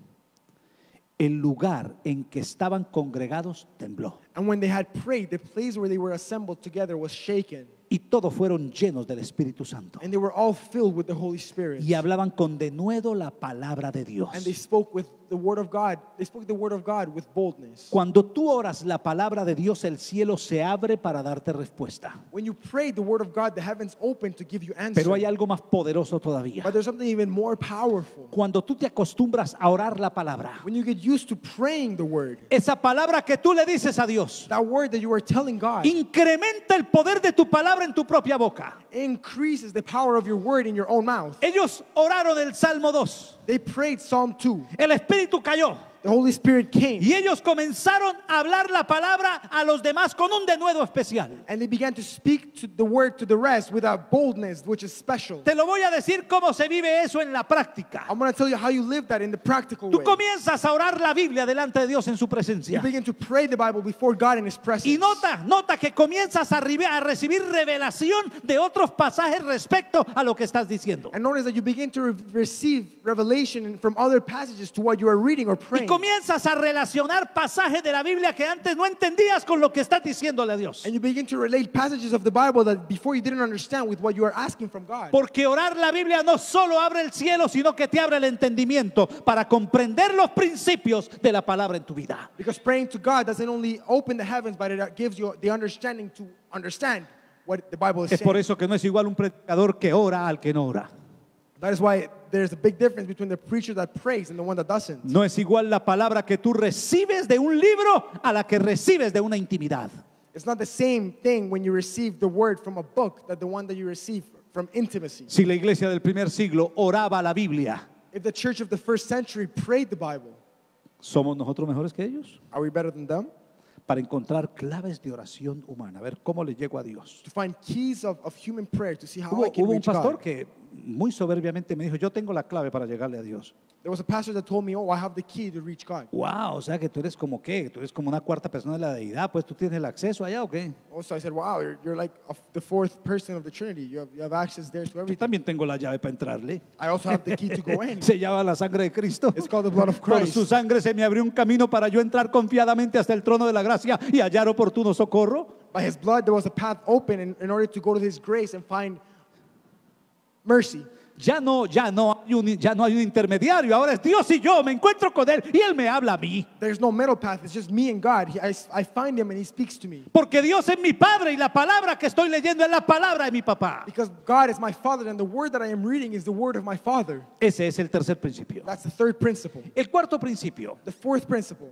el lugar en que estaban congregados tembló,
And when they had prayed, the place where they were assembled together was shaken.
y todos fueron llenos del Espíritu Santo,
And they were all filled with the Holy Spirit.
y hablaban con denuedo la palabra de Dios.
And they spoke with the word of God. They spoke the word of God with boldness.
Cuando tú oras la palabra de Dios, el cielo se abre para darte respuesta.
When you pray the word of God, the heavens open to give you answers.
Pero hay algo más poderoso todavía.
But there's something even more powerful.
Cuando tú te acostumbras a orar la palabra,
When you get used to praying the word,
esa palabra que tú le dices a Dios,
that word that you are telling God
incrementa el poder de tu palabra en tu propia boca.
increases the power of your word in your own mouth.
Ellos oraron el Salmo 2.
They prayed Psalm 2.
El Espíritu cayó.
The Holy Spirit came.
Y ellos comenzaron a hablar la palabra a los demás con un denuedo especial.
And they began to speak to the word to the rest with a boldness which is special.
Te lo voy a decir cómo se vive eso en la práctica.
I'm going to tell you how you live that in the practical
Tú
way.
comienzas a orar la Biblia delante de Dios en su
You
presencia.
begin to pray the Bible before God in His presence.
Y nota que comienzas a recibir revelación de otros pasajes respecto a lo que estás diciendo.
And notice that you begin to receive revelation from other passages to what you are reading or
Y
praying.
comienzas a relacionar pasajes de la Biblia que antes no entendías con lo que estás diciéndole a Dios.
And you begin to relate passages of the Bible that before you didn't understand with what you are asking from God.
Porque orar la Biblia no solo abre el cielo, sino que te abre el entendimiento para comprender los principios de la palabra en tu vida.
Because praying to God doesn't only open the heavens, but it gives you the understanding to understand what the Bible is
Es por
saying.
eso que no es igual un predicador que ora al que no ora.
That is why there's a big difference between the preacher that prays and the one that doesn't.
No es igual la palabra que tú recibes de un libro a la que recibes de una intimidad.
It's not the same thing when you receive the word from a book that the one that you receive from intimacy.
Si la iglesia del primer siglo oraba la Biblia,
If the church of the first century prayed the Bible,
¿Somos nosotros mejores que ellos?
Are we better than them?
Para encontrar claves de oración humana, a ver cómo le llego a Dios.
To find keys of human prayer, to see how
Hubo,
I can
hubo un
reach
pastor
God.
que muy soberbiamente me dijo, yo tengo la clave para llegarle a Dios.
There was a pastor that told me, oh, I have the key to reach God.
Wow, o sea que tú eres como qué, tú eres como una cuarta persona de la deidad, pues tú tienes el acceso allá o qué.
Also, I said, wow, you're like the fourth person of the Trinity. You have access there to
Yo
everything.
también tengo la llave para entrarle.
I also have the key to go in.
Se llama la sangre de Cristo.
It's called the blood of
Por
Christ.
su sangre se me abrió un camino para yo entrar confiadamente hasta el trono de la gracia y hallar oportuno socorro.
By his blood, there was a path open in order to go to his grace and find mercy.
Ya no hay un intermediario, ahora es Dios y yo, me encuentro con Él y Él me habla a mí.
There's no middle path. It's just me and God. I find him and he speaks to me.
Porque Dios es mi Padre y la palabra que estoy leyendo es la palabra de mi papá.
Because God is my Father and the word that I am reading is the word of my Father.
Ese es el tercer principio.
That's the third principle.
El cuarto principio,
The fourth principle,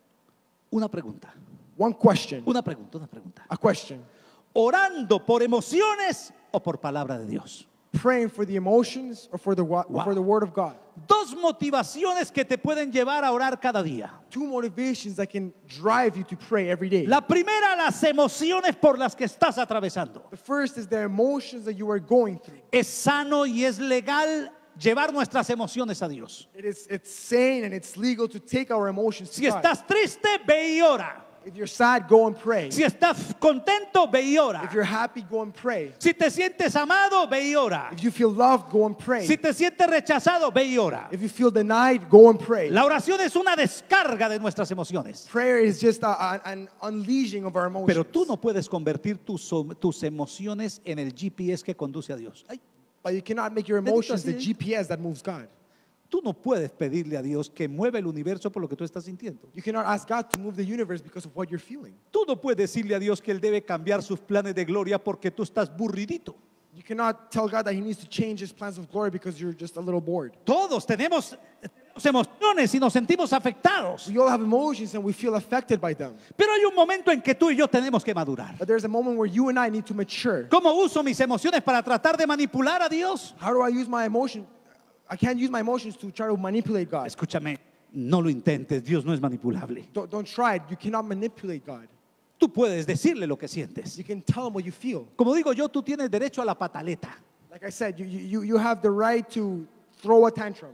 una pregunta,
one question.
una pregunta, una pregunta.
A question.
¿Orando por emociones o por palabra de Dios?
Praying for the emotions or for the word of God.
Dos motivaciones que te pueden llevar a orar cada día.
Two motivations that can drive you to pray every day.
La primera, las emociones por las que estás atravesando.
The first is the emotions that you are going through.
Es sano y es legal llevar nuestras emociones a Dios.
It's sane and it's legal to take our emotions to
Si
God.
estás triste, ve y ora.
If you're sad, go and pray.
Si estás contento, ve y ora.
If you're happy, go and pray.
Si te sientes amado, ve y ora.
If you feel loved, go and pray.
Si te sientes rechazado, ve y ora.
If you feel denied, go and pray.
La oración es una descarga de nuestras emociones.
Prayer is just an unleashing of our emotions.
Pero tú no puedes convertir tus emociones en el GPS que conduce a Dios. Ay,
But you cannot make your
Bendito
emotions the
así.
GPS that moves God.
tú no puedes pedirle a Dios que mueva el universo por lo que tú estás sintiendo.
You cannot ask God to move the universe because of what you're feeling.
Tú no puedes decirle a Dios que Él debe cambiar sus planes de gloria porque tú estás burridito.
You cannot tell God that He needs to change His plans of glory because you're just a little bored.
Todos tenemos emociones y nos sentimos afectados.
We all have emotions and we feel affected by them.
Pero hay un momento en que tú y yo tenemos que madurar.
But there's a moment where you and I need to mature.
¿Cómo uso mis emociones para tratar de manipular a Dios?
How do I use my emotion? I can't use my emotions to try to manipulate God.
Escúchame, no lo intentes, Dios no es manipulable.
Don't try it. You cannot manipulate God.
Tú puedes decirle lo que sientes.
You can tell Him what you feel.
Como digo yo, tú tienes derecho a la pataleta.
Like I said, you have the right to throw a tantrum.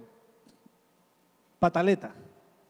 Pataleta.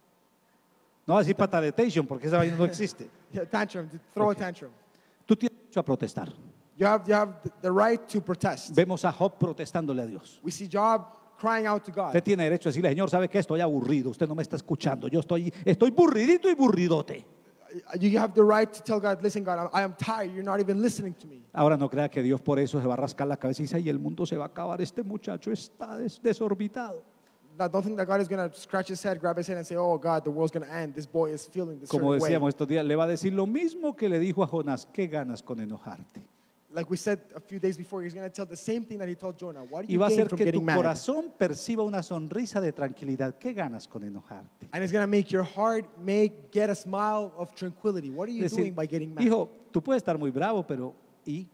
No voy a decir pataletation porque esa vaina no existe.
Yeah, tantrum, to throw a tantrum.
Tú tienes derecho a protestar.
You have the right to protest.
Vemos a Job protestándole a Dios.
We see Job crying out to God.
Usted tiene derecho a decirle, Señor, ¿sabe qué? Estoy aburrido, usted no me está escuchando, yo estoy burridito y burridote.
You have the right to tell God, listen, God, I am tired. You're not even listening to me.
Ahora no crea que Dios por eso se va a rascar la cabeza y dice, y el mundo se va a acabar, este muchacho está desorbitado.
Now, don't think that God is going to scratch his head, grab his head, and say, oh, God, the world's going to end. This boy is feeling this
Como
certain way.
decíamos estos días, le va a decir lo mismo que le dijo a Jonás, ¿qué ganas con enojarte?
Like we said a few days before, he's going to tell the same thing that he told Jonah. What do
Y
you
va a
gain
hacer
from
que tu
getting mad?
corazón perciba una sonrisa de tranquilidad. ¿Qué ganas con enojarte?
And it's going to make your heart get a smile of tranquility. What are you
Es
doing
decir,
by getting mad?
hijo, tú puedes estar muy bravo, pero ¿y?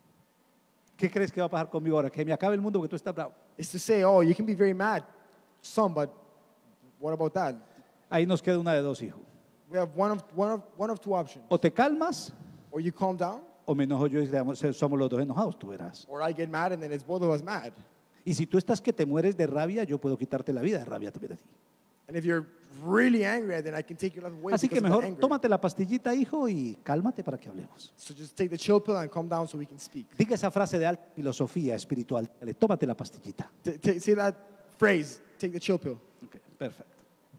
¿Qué crees que va a pasar conmigo ahora? Que me acabe el mundo porque tú estás bravo.
It's to say, oh, you can be very mad, some, but what about that?
Ahí nos queda una de dos, hijo.
We have one of two options.
O te calmas
Or you calm down,
o me enojo yo y somos los dos enojados, tú verás.
or I get mad, and then it's both of us mad.
Y si tú estás que te mueres de rabia, yo puedo quitarte la vida de rabia también a ti.
And if you're really angry, then I can take your life away
Así que
because of
mejor
the anger.
tómate la pastillita, hijo, y cálmate para que hablemos.
So just take the chill pill and calm down so we can speak.
Diga esa frase de alta filosofía espiritual. Dale, tómate la pastillita.
Say that phrase, take the chill pill.
Ok, perfecto.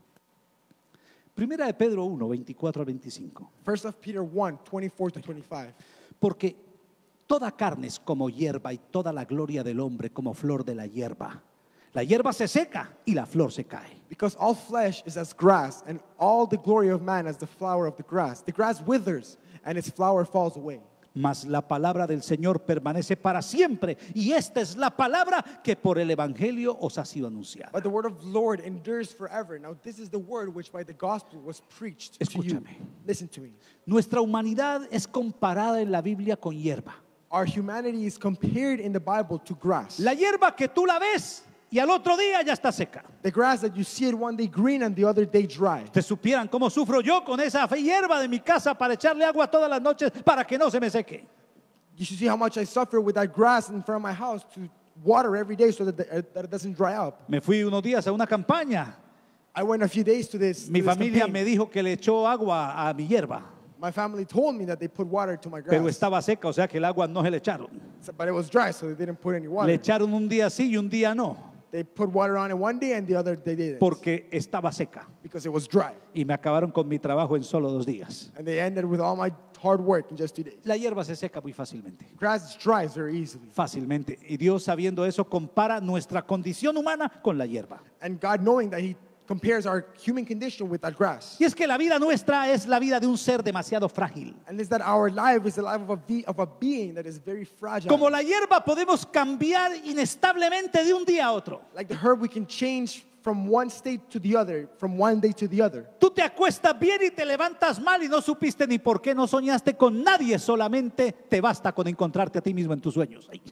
Primera de Pedro 1, 24 al 25.
1 Peter 1, 24 to 25.
Porque toda carne es como hierba y toda la gloria del hombre como flor de la hierba. La hierba se seca y la flor se cae.
Because all flesh is as grass, and all the glory of man as the flower of the grass. The grass withers, and its flower falls away.
Mas la palabra del Señor permanece para siempre. Y esta es la palabra que por el Evangelio os ha sido anunciada.
But the word of the Lord endures forever. Now this is the word which by the gospel was preached to you.
Escúchame.
Listen to me.
Nuestra humanidad es comparada en la Biblia con hierba.
Our humanity is compared in the Bible to grass.
La hierba que tú la ves y al otro día ya está seca.
The grass that you see it one day green and the other day dry.
Ustedes supieran cómo sufro yo con esa hierba de mi casa para echarle agua todas las noches para que no se me seque.
You should see how much I suffer with that grass in front of my house to water every day so that it doesn't dry up.
Me fui unos días a una campaña.
I went a few days to this.
Mi
to this
familia
campaign.
me dijo que le echó agua a mi hierba,
My family told me that they put water to my grass,
pero estaba seca, o sea que el agua no se le echaron.
but it was dry, so they didn't put any water.
Le echaron un día sí y un día no,
They put water on it one day and the other they didn't
porque estaba seca.
because it was dry.
Y me acabaron con mi trabajo en solo 2 días.
And they ended with all my hard work in just 2 days.
La hierba se seca muy fácilmente.
Grass dries very easily.
Fácilmente. Y Dios, sabiendo eso, compara nuestra condición humana con la hierba.
And God, knowing that He compares our human condition with that grass.
Y es que la vida nuestra es la vida de un ser demasiado frágil.
And it's that our life is the life of a being that is very fragile.
Como la hierba podemos cambiar inestablemente de un día a otro.
Like the herb, we can change from one state to the other, from one day to the other.
Tú te acuestas bien y te levantas mal y no supiste ni por qué, no soñaste con nadie, solamente te basta con encontrarte a ti mismo en tus sueños. Ay.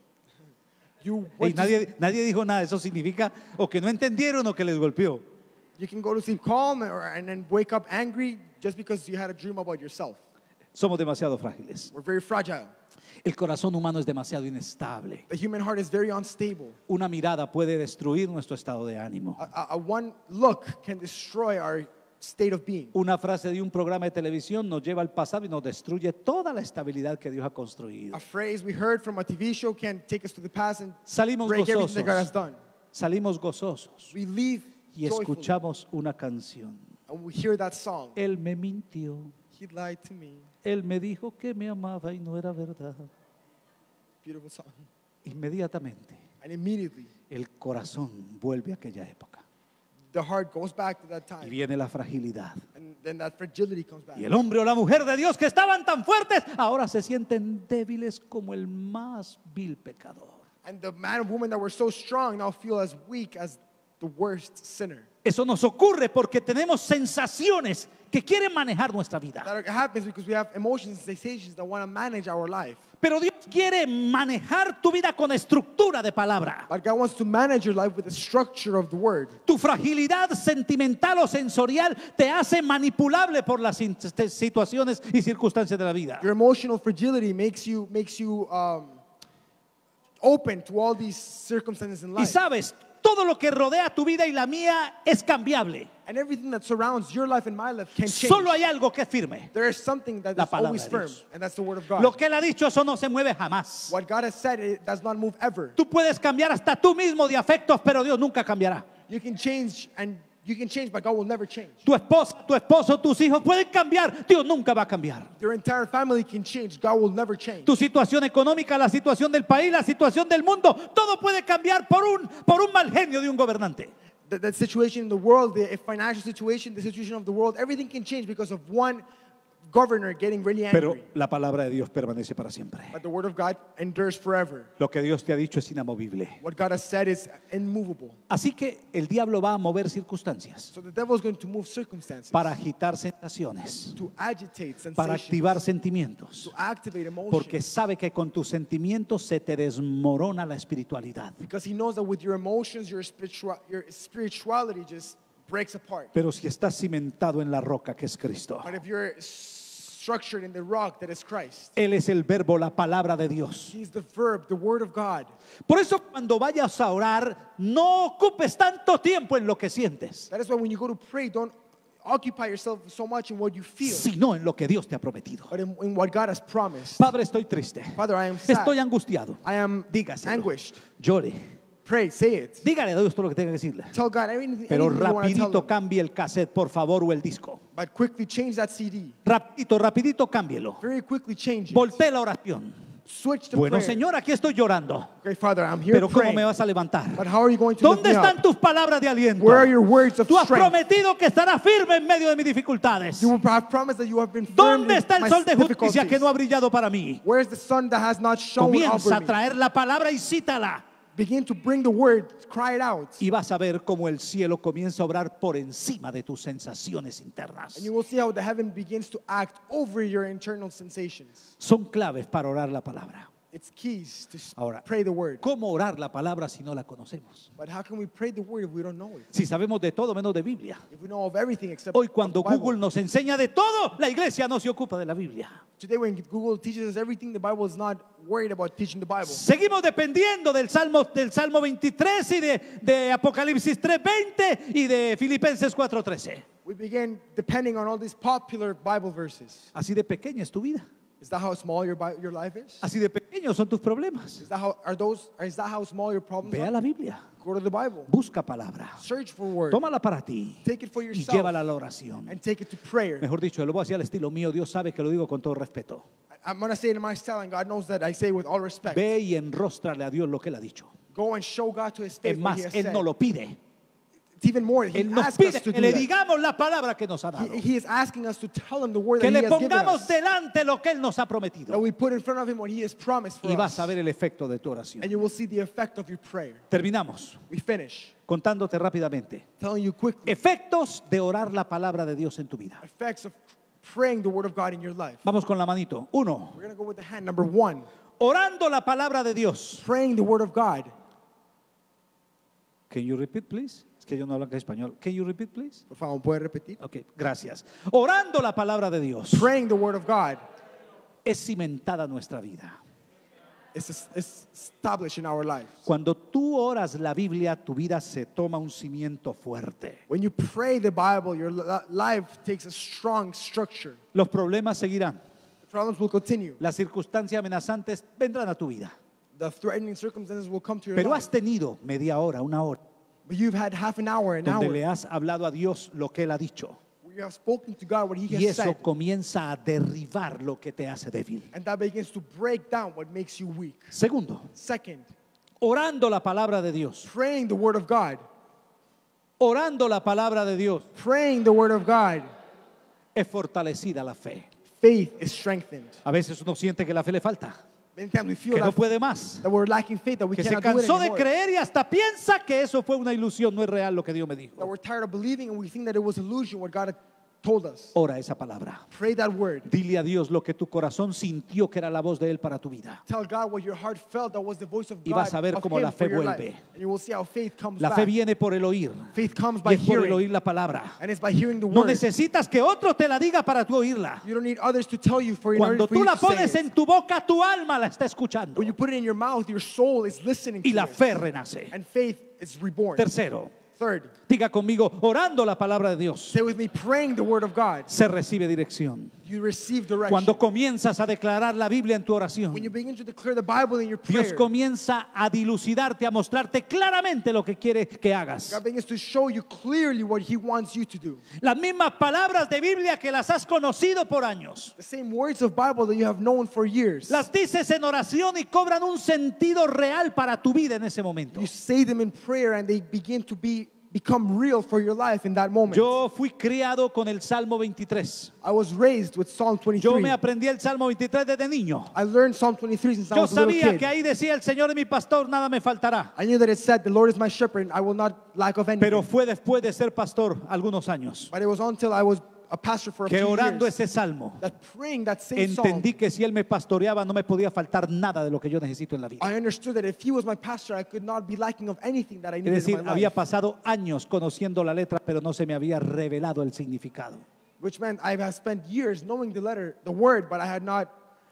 You,
Ey,
what
nadie dijo nada. Eso significa o que no entendieron o que les golpeó.
you can go to sleep calm and then wake up angry just because you had a dream about yourself.
Somos demasiado frágiles.
We're very fragile.
El corazón humano es demasiado inestable.
The human heart is very unstable.
Una mirada puede destruir nuestro estado de ánimo.
A one look can destroy our state of being.
Una frase de un programa de televisión nos lleva al pasado y nos destruye toda la estabilidad que Dios ha construido.
A phrase we heard from a TV show can take us to the past and
Salimos
break everything that God has
gozosos.
done.
Salimos gozosos
We leave
y
joyfully
escuchamos una canción.
and we hear that song.
Él me mintió.
He lied to me.
Él me dijo que me amaba y no era verdad.
Beautiful song.
Inmediatamente
And immediately
el corazón vuelve a aquella época
the heart goes back to that
y
time.
viene la fragilidad.
And then that fragility comes back.
Y el hombre o la mujer de Dios que estaban tan fuertes ahora se sienten débiles como el más vil pecador.
And the man and woman that were so strong now feel as weak as the worst sinner.
Eso nos ocurre porque tenemos sensaciones que quieren manejar nuestra vida.
That happens because we have emotions and sensations that want to manage our life.
Pero Dios quiere manejar tu vida con estructura de palabra.
But God wants to manage your life with the structure of the word.
Tu fragilidad sentimental o sensorial te hace manipulable por las situaciones y circunstancias de la vida.
Your emotional fragility makes you open to all these circumstances in
Y
life.
sabes, todo lo que rodea tu vida y la mía es cambiable.
And everything that surrounds your life and my life can change.
Solo hay algo que es firme.
There is something that
La
is
palabra
always
de
firm,
Dios.
and that's the word of God.
Lo que Él ha dicho, eso no se mueve jamás.
What God has said, it does not move ever.
Tú puedes cambiar hasta tú mismo de afectos, pero Dios nunca cambiará.
You can change, but God will never change.
Tu esposa, tu esposo, tus hijos pueden cambiar, Dios nunca va a cambiar.
Your entire family can change. God will never change.
Tu situación económica, la situación del país, la situación del mundo, todo puede cambiar por un mal genio de un gobernante.
The situation in the world, the financial situation, the situation of the world, everything can change because of one governor getting really angry.
Pero la palabra de Dios permanece para siempre.
But the word of God endures forever.
Lo que Dios te ha dicho es inamovible.
What God has said is immovable.
Así que el diablo va a mover circunstancias
So the devil is going to move circumstances,
para agitar sensaciones,
to agitate
para
sensations,
activar sentimientos,
to activate emotions.
porque sabe que con tus sentimientos se te desmorona la espiritualidad.
Because he knows that with your emotions, your spirituality just breaks apart.
Pero si estás cimentado en la roca que es Cristo,
But if you're structured in the rock that is Christ,
Él es el verbo, la palabra de Dios.
He's the verb, the word of God.
Por eso cuando vayas a orar, no ocupes tanto tiempo en lo que sientes,
That is why when you go to pray, don't occupy yourself so much in what you feel,
sino en lo que Dios te ha prometido.
but in what God has promised.
Padre, estoy triste.
Father, I am sad.
Estoy angustiado.
I am
Dígaselo.
anguished.
Llore.
Pray, say it.
Dígale a Dios todo lo que tenga que decirle.
Tell God anything,
Pero
anything you want to tell
rapidito
him.
cambie el cassette, por favor, o el disco.
But quickly change that CD.
Rapidito cámbielo.
Very quickly change it.
Voltee la oración.
Switch to
Bueno,
prayer.
Señor, aquí estoy llorando.
Okay, Father, I'm here
Pero ¿cómo
praying.
me vas a levantar?
But how are you going to lift
¿Dónde
me
están
up?
tus palabras de aliento?
Where are your words of
Tú has
strength?
prometido que estarás firme en medio de mis dificultades.
You have promised that you have been firm
¿Dónde
in
está el
my
sol de justicia
difficulties.
que no ha brillado para mí?
Where is the sun that has not shone
Comienza
over
a
me?
traer la palabra y cítala.
Begin to bring the word, cry it out.
Y vas a ver cómo el cielo comienza a obrar por encima de tus sensaciones internas.
And you will see how the heaven begins to act over your internal sensations.
Son claves para orar la palabra.
It's keys to
Ahora,
pray the word.
¿cómo orar la palabra si no la conocemos?
But how can we pray the word if we don't know it?
Si sabemos de todo menos de Biblia.
If we know of everything except
Hoy
of
cuando
the Bible.
Google nos enseña de todo, la iglesia no se ocupa de la Biblia.
Today when Google teaches us everything, the Bible is not worried about teaching the Bible.
Seguimos dependiendo del Salmo 23 y de Apocalipsis 3:20 y de Filipenses 4:13.
We begin depending on all these popular Bible verses.
Así de pequeña es tu vida.
Is that how small your life is?
Así de pequeños son tus problemas.
Is that how small your problems
Ve a
are?
la Biblia,
Go to the Bible.
busca palabra,
Search for word.
tómala para ti
Take it for
y
yourself
llévala a la oración.
and take it to prayer.
Mejor dicho, yo lo voy a hacer al estilo mío. Dios sabe que lo digo con todo respeto.
I'm going to say it in my style, and God knows that I say it with all respect.
Ve y enróstrale a Dios lo que Él ha dicho.
Go and show God to his face
Es
what
más,
he has
Él
said.
no lo pide.
It's even more, he
Él nos
asks us
pide
to
que
do
le
that.
digamos la palabra que nos ha dado.
He is asking us to tell him the word
Que
that he
le
has given
pongamos
us.
delante lo que Él nos ha
That
prometido.
we put in front of him what he has promised for
Y vas
us.
a ver el efecto de tu oración.
And you will see the effect of your prayer.
Terminamos
We finish.
contándote rápidamente.
Telling you quickly
Efectos de orar la palabra de Dios en tu vida.
effects of praying the word of God in your life.
Vamos con la manito. 1.
We're going to go with the hand. Number 1,
Orando la palabra de Dios.
praying the word of God.
Can you repeat, please? Es que yo no hablo español. Can you repeat, please?
Por favor, ¿puede repetir?
Ok, gracias. Orando la palabra de Dios.
Praying the word of God
Es cimentada nuestra vida.
is established in our lives.
Cuando tú oras la Biblia, tu vida se toma un cimiento fuerte.
When you pray the Bible, your life takes a strong structure.
Los problemas seguirán.
The problems will continue.
Las circunstancias amenazantes vendrán a tu vida.
The threatening circumstances will come to your
Pero
life.
has tenido media hora, una hora,
But you've had half an hour, an
donde
hour,
le has hablado a Dios lo que Él ha dicho.
where you have spoken to God what he
Y
has
eso
said.
comienza a derribar lo que te hace débil.
And that begins to break down what makes you weak.
Segundo,
Second,
orando la palabra de Dios.
praying the word of God.
Orando la palabra de Dios
Praying the word of God.
es fortalecida la fe.
Faith is strengthened.
A veces uno siente que la fe le falta,
Many times we feel
que no
that,
puede más,
that we're lacking faith, that we
que se
cannot do it
cansó de
anymore.
creer y hasta piensa que eso fue una ilusión, no es real lo que Dios me
That
dijo.
we're tired of believing and we think that it was illusion what God had told us.
Ora esa palabra.
Pray that word.
Dile a Dios lo que tu corazón sintió que era la voz de Él para tu vida.
Tell God what your heart felt that was the voice of
Y
God
vas a ver
of
cómo
him
la
for
fe
your
vuelve.
life. And you will see how faith comes
La
back.
fe viene por el oír
Faith comes
y
by
es por el
hearing.
oír la palabra.
And it's by hearing the
No
word.
necesitas que otro te la diga para tú oírla.
You don't need others to tell you for in order
Cuando
for
tú
you
la
to say
pones
it.
en tu boca, tu alma la está escuchando
When you put it in your mouth, your soul is listening
y
to
la
it.
fe renace.
And faith is reborn.
Tercero,
Third,
diga conmigo, orando la palabra de Dios,
say with me, praying the word of God.
se recibe dirección.
You receive direction.
Cuando comienzas a declarar la Biblia en tu
When
oración,
you begin to declare the Bible in your
Dios
prayer,
comienza a dilucidarte, a mostrarte claramente lo que quiere que hagas.
God begins to show you clearly what He wants you to do.
Las mismas palabras de Biblia que las has conocido por años.
The same words of Bible that you have known for years.
Las dices en oración y cobran un sentido real para tu vida en ese momento.
You say them in prayer and they begin to become real for your life in that moment.
Yo fui criado con el Salmo 23.
I was raised with Psalm
Yo
23.
me aprendí el Salmo 23 desde niño.
I learned Psalm 23 since I
Yo
was a little
sabía
kid.
que ahí decía el Señor es mi pastor, nada me faltará.
I knew that it said, the Lord is my shepherd, I will not lack of anything.
Pero fue después de ser pastor algunos años
But it was until I was a pastor for a
que
few
orando
years
ese salmo
that praying that same psalm,
entendí que si Él me pastoreaba no me podía faltar nada de lo que yo necesito en la vida.
I understood that if He was my pastor, I could not be lacking of anything that I
Es
needed
decir,
in my
había
life.
pasado años conociendo la letra, pero no se me había revelado el significado.
Which meant I have spent years knowing the word, but I had not,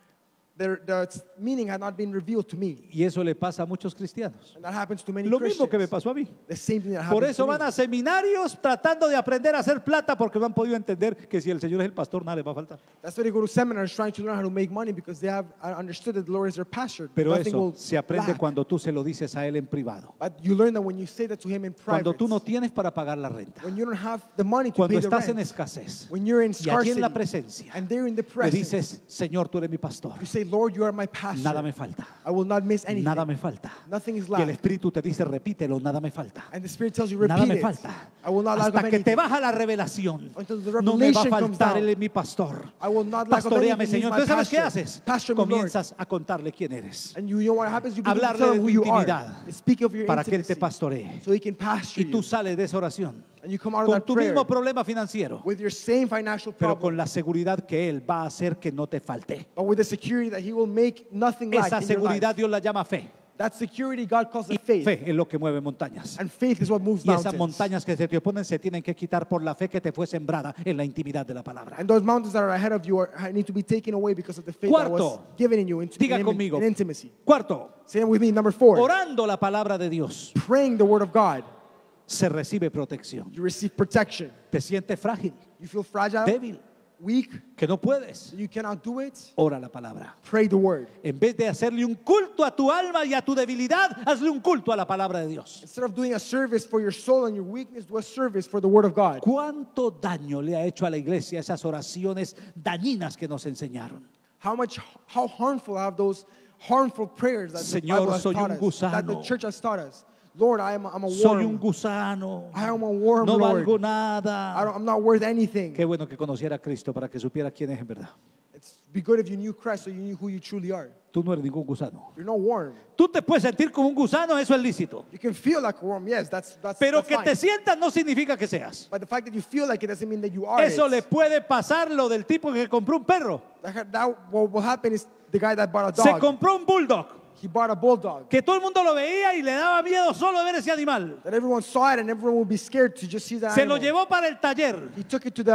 the meaning had not been revealed to me.
Y eso le pasa a muchos cristianos.
And that happens to many
Lo mismo
Christians.
que me pasó a mí.
The same thing that
Por
happens
eso
to me.
van a seminarios tratando de aprender a hacer plata porque no han podido entender que si el Señor es el pastor nada les va a faltar.
That's why they go to seminars trying to learn how to make money because they have understood that the Lord is their pastor.
Pero
Nothing
eso
will
se aprende
lack.
cuando tú se lo dices a Él en privado.
But you learn that when you say that to Him in private.
Cuando tú no tienes para pagar la renta.
When you don't have the money to
Cuando
pay the
estás en
rent.
escasez.
When you're in
Y allí en
scarcity.
la presencia
And there in the
le
presence.
dices, Señor, tú eres mi pastor.
You say, Lord, you are my pastor.
Nada me falta.
I will not miss anything.
Nada me falta.
Nothing is
Y el
lack.
Espíritu te dice, repítelo, nada me falta.
And the Spirit tells you,
Nada
repeat
me
it.
falta.
I will not lack of
Hasta que te
anything.
baja la revelación.
Until the
No me va a
revelation comes
faltar,
down.
Él es mi pastor.
I will not lack of
Pastoreame,
anything. He's
Señor.
my
Entonces, ¿sabes qué
pastor.
haces?
Pastor me, Lord.
Comienzas a contarle quién eres.
And you know what happens? You begin to
Hablarle
tell
de
him
tu
who you
intimidad
are. Speak of your
para que Él te
intimacy.
pastoree.
So He can pasture
Y tú
you.
sales de esa oración
And you come out of
con
that
tu
prayer
mismo problema financiero,
with your same financial
pero
problem,
con la seguridad que Él va a hacer que no te falte.
but with the security that He will make nothing lack
Esa
in your
seguridad
life.
Dios la llama fe.
That security God calls
Y
it faith.
fe es lo que mueve montañas.
And faith is what moves
Y esas
mountains.
montañas que se te oponen se tienen que quitar por la fe que te fue sembrada en la intimidad de la palabra.
And those mountains that are ahead of you need to be taken away because of the faith that was
Cuarto,
given in you in
diga conmigo.
intimacy.
Cuarto,
Say it with me. Number 4,
orando la palabra de Dios
praying the word of God.
se recibe protección.
You receive protection.
Te sientes frágil,
You feel fragile,
débil,
weak,
que no puedes.
you cannot do it.
Ora la palabra.
Pray the word.
En vez de hacerle un culto a tu alma y a tu debilidad, hazle un culto a la palabra de Dios.
Instead of doing a service for your soul and your weakness, do a service for the word of God.
¿Cuánto daño le ha hecho a la iglesia esas oraciones dañinas que nos enseñaron?
How harmful have those harmful prayers that the
Señor,
Bible has
soy
taught
un
us, that the
gusano.
church has taught us. Lord, I'm a
Soy un
worm.
gusano.
I am a worm,
No
Lord.
valgo nada.
I'm not worth anything.
Qué bueno que conociera a Cristo para que supiera quién es en verdad.
It's be good if you knew Christ so you knew who you truly are.
Tú no eres ningún gusano.
You're no worm.
Tú te puedes sentir como un gusano, eso es lícito.
You can feel like a worm, yes, that's
Pero que
fine.
te sientas no significa que seas.
But the fact that you feel like it doesn't mean that you are
Eso
it.
le puede pasar lo del tipo que compró un perro.
What will happen is the guy that bought a
Se
dog,
compró un bulldog.
he bought a bulldog.
Que todo el mundo lo veía y le daba miedo solo de ver ese animal.
That everyone saw it and everyone would be scared to just see that
Se lo
animal.
llevó para el taller.
He took it to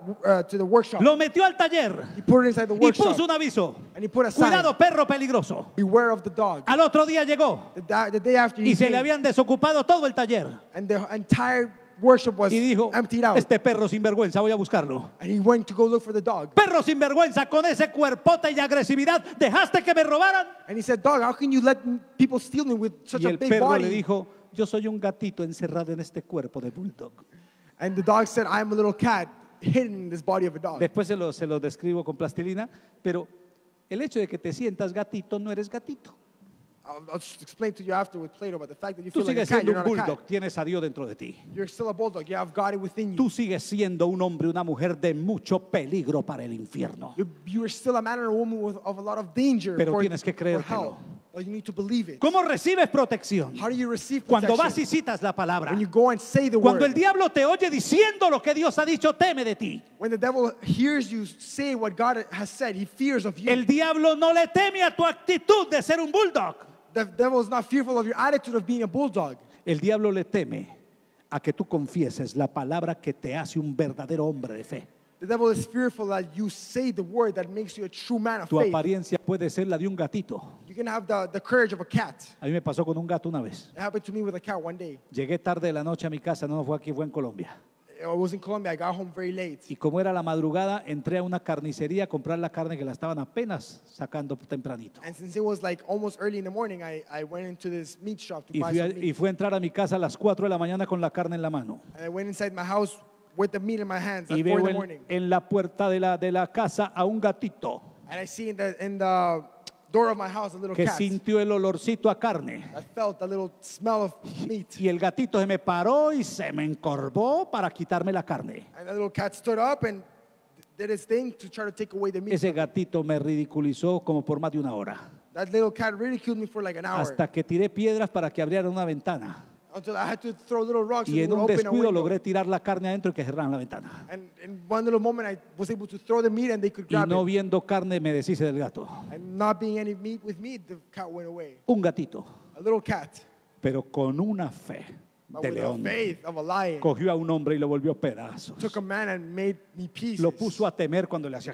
the workshop.
Lo metió al taller.
He put it inside the
Y
workshop.
puso un aviso.
And he put a sign.
Cuidado, perro peligroso.
Beware of the dog.
Al otro día llegó
The day after he
y se
came,
le habían desocupado todo el taller.
and the entire worship was
Y dijo,
emptied out.
este perro sinvergüenza, voy a buscarlo.
And he went to go look for the dog.
Perro sinvergüenza, con ese cuerpote y agresividad, ¿dejaste que me robaran?
And he said, dog, how can you let people steal me with such
Y
a
el
big
perro le
body?
dijo, yo soy un gatito encerrado en este cuerpo de bulldog.
And the dog said, I'm a little cat hidden in this body of a dog.
Después se lo describo con plastilina, pero el hecho de que te sientas gatito, no eres gatito.
I'll just explain to you after with Plato, but the fact that you
Tú
feel like a
sigues
cat,
siendo
you're
un
not a
bulldog,
cat.
tienes a Dios dentro de ti.
You're still a bulldog. You have God within you.
Tú sigues siendo un hombre, una mujer de mucho peligro para el infierno.
You are still a man or a woman of a lot of danger
Pero
for,
tienes que
for
creértelo.
hell. But you need to believe it.
¿Cómo recibes protección?
How do you receive
Cuando
protection?
vas y citas la palabra.
When you go and say the
Cuando
word.
el diablo te oye diciendo lo que Dios ha dicho, teme de ti.
When the devil hears you say what God has said, he fears of you.
El diablo no le teme a tu actitud de ser un bulldog.
The devil is not fearful of your attitude of being a bulldog.
El diablo le teme a que tú confieses la palabra que te hace un verdadero hombre de fe.
The devil is fearful that you say the word that makes you a true man of
Tu
faith.
apariencia puede ser la de un gatito.
You can have the courage of a cat.
A mí me pasó con un gato una vez.
It happened to me with a cat one day.
Llegué tarde de la noche a mi casa, no fue aquí, fue en Colombia.
I was in Colombia. I got home very late.
Y como era la madrugada, entré a una carnicería a comprar la carne que la estaban apenas sacando tempranito.
And since it was like almost early in the morning, I went into this meat shop to
Y
buy
fui,
some meat.
y fui a entrar a mi casa a las 4 de la mañana con la carne en la mano.
And I went inside my house with the meat in my hands at
Y
4 in
veo
the morning.
en la puerta de la casa a un gatito
And I see in the door of my house a little
que
cat
sintió el olorcito a carne.
that felt a little smell of meat.
Y el gatito se me paró y se me encorvó para quitarme la carne.
And the little cat stood up and did its thing to try to take away the meat.
Ese gatito me ridiculizó como por más de una hora.
That little cat ridiculed me for like an hour.
Hasta que tiré piedras para que abrieran una ventana.
Until I had to throw little rocks
Y
and
en un
open a
descuido
window.
logré tirar la carne adentro y que cerraran la ventana.
And in one little moment, I was able to throw the meat and they could
Y
grab
no
it.
viendo carne me deshice del gato.
And not being any meat with meat, the cat went away.
Un gatito,
A little cat,
pero con una fe
but
de
with the
león.
faith of a lion,
Cogió a un hombre y lo volvió pedazos.
took a man and made me pieces.
Lo puso a temer cuando le hacía.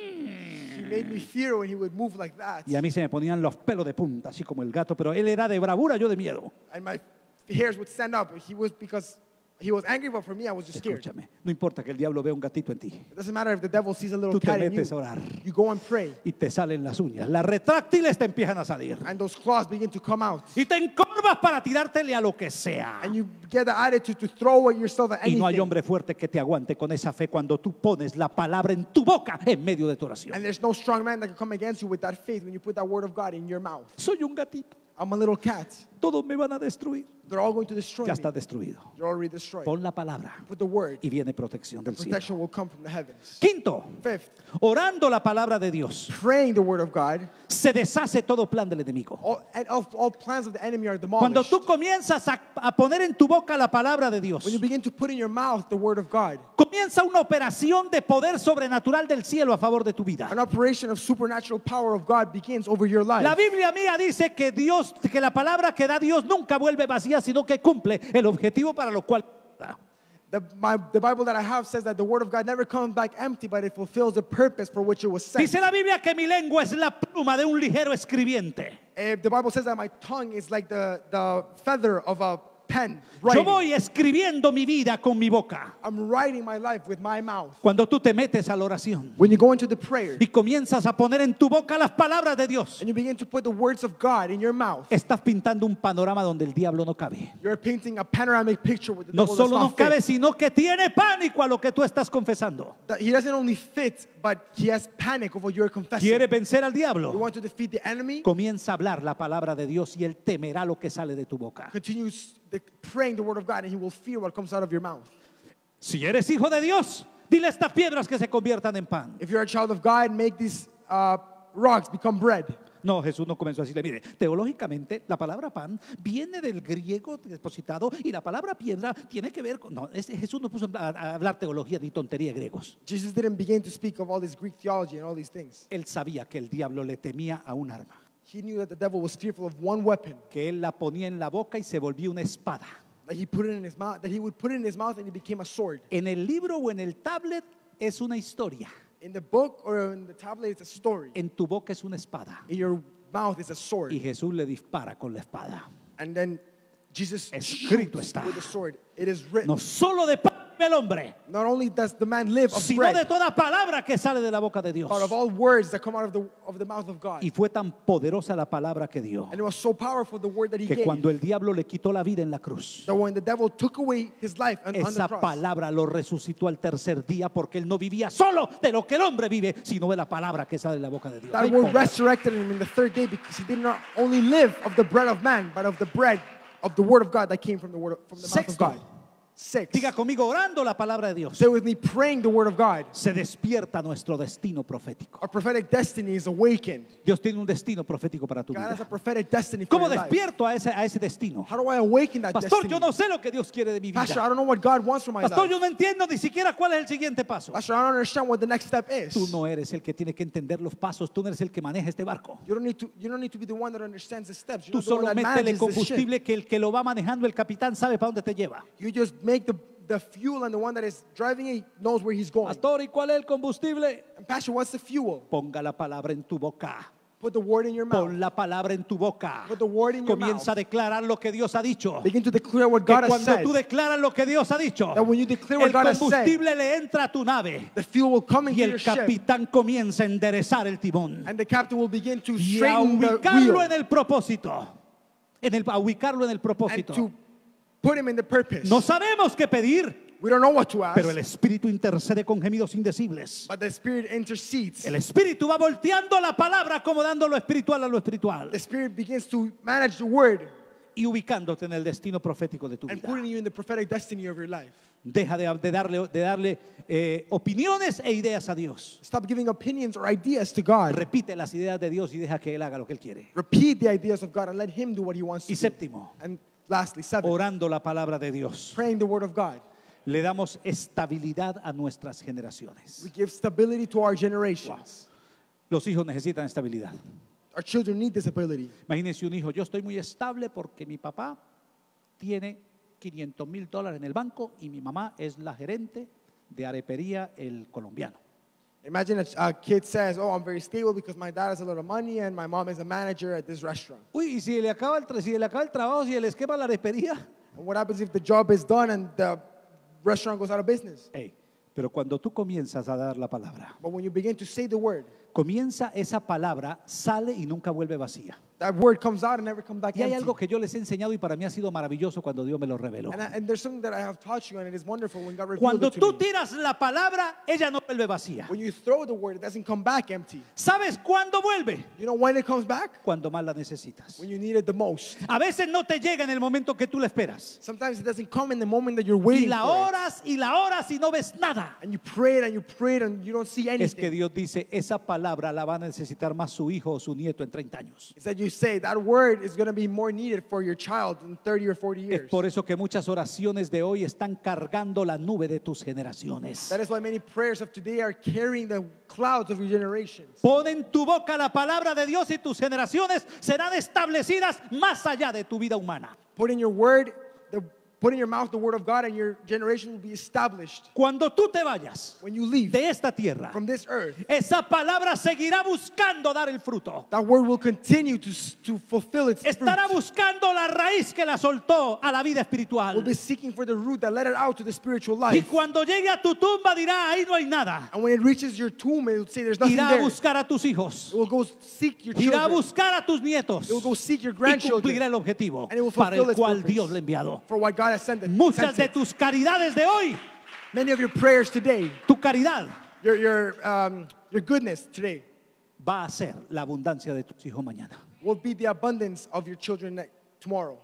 He made me fear when he would move like that.
Y a mí se me ponían los pelos de punta, así como el gato, pero él era de bravura, yo de miedo.
And my hairs would stand up. He was because he was angry, but for me, I was just scared.
Escúchame, no importa que el diablo vea un gatito en ti.
It doesn't matter if the devil sees a little
Tú te
cat in you.
metes a orar
You go and pray,
y te salen las uñas. Las retráctiles te empiezan a salir.
and those claws begin to come out.
Y te encorvas para tirártele a lo que sea.
And you get the attitude to throw at yourself at
Y no hay
anything.
hombre fuerte que te aguante con esa fe cuando tú pones la palabra en tu boca en medio de tu oración.
And there's no strong man that can come against you with that faith when you put that word of God in your mouth.
Soy un gatito.
I'm a little cat.
Todos me van a destruir.
They're all going to destroy
Ya
me.
está destruido.
You're already destroyed.
Pon la palabra
Put the word.
y viene protección
The
del cielo.
protection will come from the heavens.
Quinto,
Fifth,
orando la palabra de Dios,
praying the word of God.
se deshace todo plan del enemigo.
All plans of the enemy are
Cuando
demolished.
tú comienzas a poner en tu boca la palabra de Dios,
When you begin to put in your mouth the word of God,
comienza una operación de poder sobrenatural del cielo a favor de tu vida.
an operation of supernatural power of God begins over your life.
La Biblia mía dice que la palabra que da Dios nunca vuelve vacía, sino que cumple el objetivo para lo cual da.
The Bible that I have says that the word of God never comes back empty, but it fulfills the purpose for which it was sent.
Dice la Biblia que mi lengua es la pluma de un ligero escribiente.
The Bible says that my tongue is like the feather of a pen.
Yo
Writing.
voy escribiendo mi vida con mi boca.
I'm writing my life with my mouth.
Cuando tú te metes a la oración
When you go into the prayer
y comienzas a poner en tu boca las palabras de Dios,
and you begin to put the words of God in your mouth,
estás pintando un panorama donde el diablo no cabe.
you're painting a panoramic picture with the
No
devil does
solo
not
no cabe,
fit.
sino que tiene pánico a lo que tú estás confesando.
That he doesn't only fit, but he has panic of what you're confessing.
¿Quiere vencer al
You
diablo?
want to defeat the enemy?
Comienza a hablar la palabra de Dios y él temerá lo que sale de tu boca.
Continue praying the word of God, and he will fear what comes out of your mouth.
Si eres hijo de Dios, dile a estas piedras que se conviertan en pan.
If you're a child of God, make these rocks become bread.
No, Jesús no comenzó a decirle, mire, teológicamente la palabra pan viene del griego depositado y la palabra piedra tiene que ver con... No, Jesús no puso a hablar teología ni tontería de griegos.
Jesus didn't begin to speak of all this Greek theology and all these things.
Él sabía que el diablo le temía a un arma,
He knew that the devil was fearful of one weapon,
que él la ponía en la boca y se volvía una espada.
that he put it in his mouth, that he would put it in his mouth and it became a sword.
En el libro o en el tablet es una historia,
In the book or in the tablet, it's a story.
en tu boca es una espada
In your mouth is a sword.
y Jesús le dispara con la espada.
And then Jesus
Escrito
shoots
está.
with a sword. It is written.
No solo de pan vive el hombre,
Not only does the man live of
sino de
bread,
toda palabra que sale de la boca de Dios.
but of all words that come out of the mouth of God.
Y fue tan poderosa la palabra que dio,
And it was so powerful, the word that he
que
gave,
cuando el diablo le quitó la vida en la cruz,
that when the devil took away his life on the
esa
cross,
palabra lo resucitó al tercer día, porque él no vivía solo de lo que el hombre vive, sino de la palabra que sale de la boca de Dios.
that
Ay,
word
pobre.
resurrected him in the third day, because he did not only live of the bread of man, but of the bread of the word of God that came from the mouth of
Sexto.
God. Six.
Diga conmigo, orando la palabra de Dios,
Say with me, praying the word of God.
se despierta nuestro destino profético.
Our prophetic destiny is awakened.
Dios tiene un destino profético para tu
God has a
vida.
prophetic destiny for
¿Cómo
your life.
despierto a ese destino?
How do I awaken that
Pastor,
destiny?
yo no sé lo que Dios quiere de mi
Pastor,
vida.
I don't know what God wants for my
Pastor,
life.
yo no entiendo ni siquiera cuál es el siguiente paso.
Pastor, I don't understand what the next step is.
Tú no eres el que tiene que entender los pasos, tú no eres el que maneja este barco.
You don't need to be the one that understands the steps.
Tú
You're not the one
solo
that
métele
manages the ship.
combustible, que el que lo va manejando, el capitán, sabe para dónde te lleva.
You just make the fuel, and the one that is driving it knows where he's going.
Pastor, ¿y cuál es el combustible?
And Pastor, what's the fuel?
Ponga la palabra en tu boca.
Put the word in your mouth.
Pon la palabra en tu boca.
Put the word in your
Comienza a
mouth.
declarar lo que Dios ha dicho.
Begin to declare what
Que
God has
cuando
said.
tú declaras lo que Dios ha dicho,
That when you declare what
el
God has said,
combustible le entra a tu nave
the fuel will come
y
into
el
your ship,
capitán comienza a enderezar el timón
and the captain will begin to
y a
straighten the
ubicarlo
wheel
en el propósito. A ubicarlo en el
and
propósito.
to put him in the purpose.
No sabemos qué pedir,
We don't know what to ask,
pero el Espíritu intercede con gemidos indecibles.
but the Spirit intercedes.
El Espíritu va volteando la palabra, acomodando lo espiritual a lo espiritual
The Spirit begins to manage the word
y ubicándote en el destino profético de tu
and
vida.
putting you in the prophetic destiny of your life.
Deja de darle opiniones e ideas a Dios.
Stop giving opinions or ideas to God.
Repite las ideas de Dios y deja que Él haga lo que Él quiere.
Repeat the ideas of God and let Him do what He wants to
Y
do.
séptimo,
And lastly, seven,
orando la palabra de Dios,
praying the word of God.
le damos estabilidad a nuestras generaciones.
We give stability to our generations.
Los hijos necesitan estabilidad.
Our children need this ability.
Imagínense un hijo, yo estoy muy estable porque mi papá tiene $500,000 en el banco y mi mamá es la gerente de arepería El Colombiano.
Imagine a kid says, "Oh, I'm very stable because my dad has a lot of money and my mom is a manager at this restaurant."
Uy, y si le acaba el trabajo, si le esquema la arepería.
And what happens if the job is done and the restaurant goes out of business?
Ey, pero cuando tú comienzas a dar la palabra,
But when you begin to say the word,
comienza esa palabra, sale y nunca vuelve vacía.
That word comes out and never comes back
Y hay
empty.
algo que yo les he enseñado y para mí ha sido maravilloso cuando Dios me lo reveló.
And there's something that I have taught you, and it is wonderful when God revealed
Cuando
it to
tú
me.
tiras la palabra, ella no vuelve vacía.
When you throw the word, it doesn't come back empty.
¿Sabes cuándo vuelve?
You know when it comes back?
Cuando más la necesitas.
When you need it the most.
A veces no te llega en el momento que tú la esperas.
Sometimes it doesn't come in the moment that you're
Y
waiting
la
for it.
oras y la oras y no ves nada.
And you prayed and you prayed and you don't see
Es que
anything.
Dios dice, esa palabra la va a necesitar más su hijo o su nieto en 30 años.
Instead you say that word is going to be more needed for your child in 30 or 40
Es
years.
por eso que muchas oraciones de hoy están cargando la nube de tus generaciones.
That is why many prayers of today are carrying the clouds of your generations.
Pon en tu boca la palabra de Dios y tus generaciones serán establecidas más allá de tu vida humana.
Put in your mouth the word of God, and your generation will be established.
Cuando tú te vayas
When you leave
de esta tierra,
from this earth,
esa palabra seguirá buscando dar el fruto.
that word will continue to fulfill its fruit.
Estará buscando la raíz que la soltó a la vida
Will
espiritual.
be seeking for the root that led it out to the spiritual
Y
life.
cuando llegue a tu tumba dirá, ahí no hay nada.
And when it reaches your tomb, it will say there's nothing
Irá a
there.
buscar a tus hijos.
It will go seek your
Irá a
children.
buscar a tus nietos.
It will go seek your
Y
grandchildren
cumplirá el objetivo
and it will
para
fulfill
el
its
cual
purpose.
Dios le ha enviado.
for what God has sent it.
Muchas
sent
de
it.
tus caridades de hoy,
Many of your prayers today,
tu caridad
your goodness today,
va a ser la abundancia de tus hijos mañana.
will be the abundance of your children tomorrow.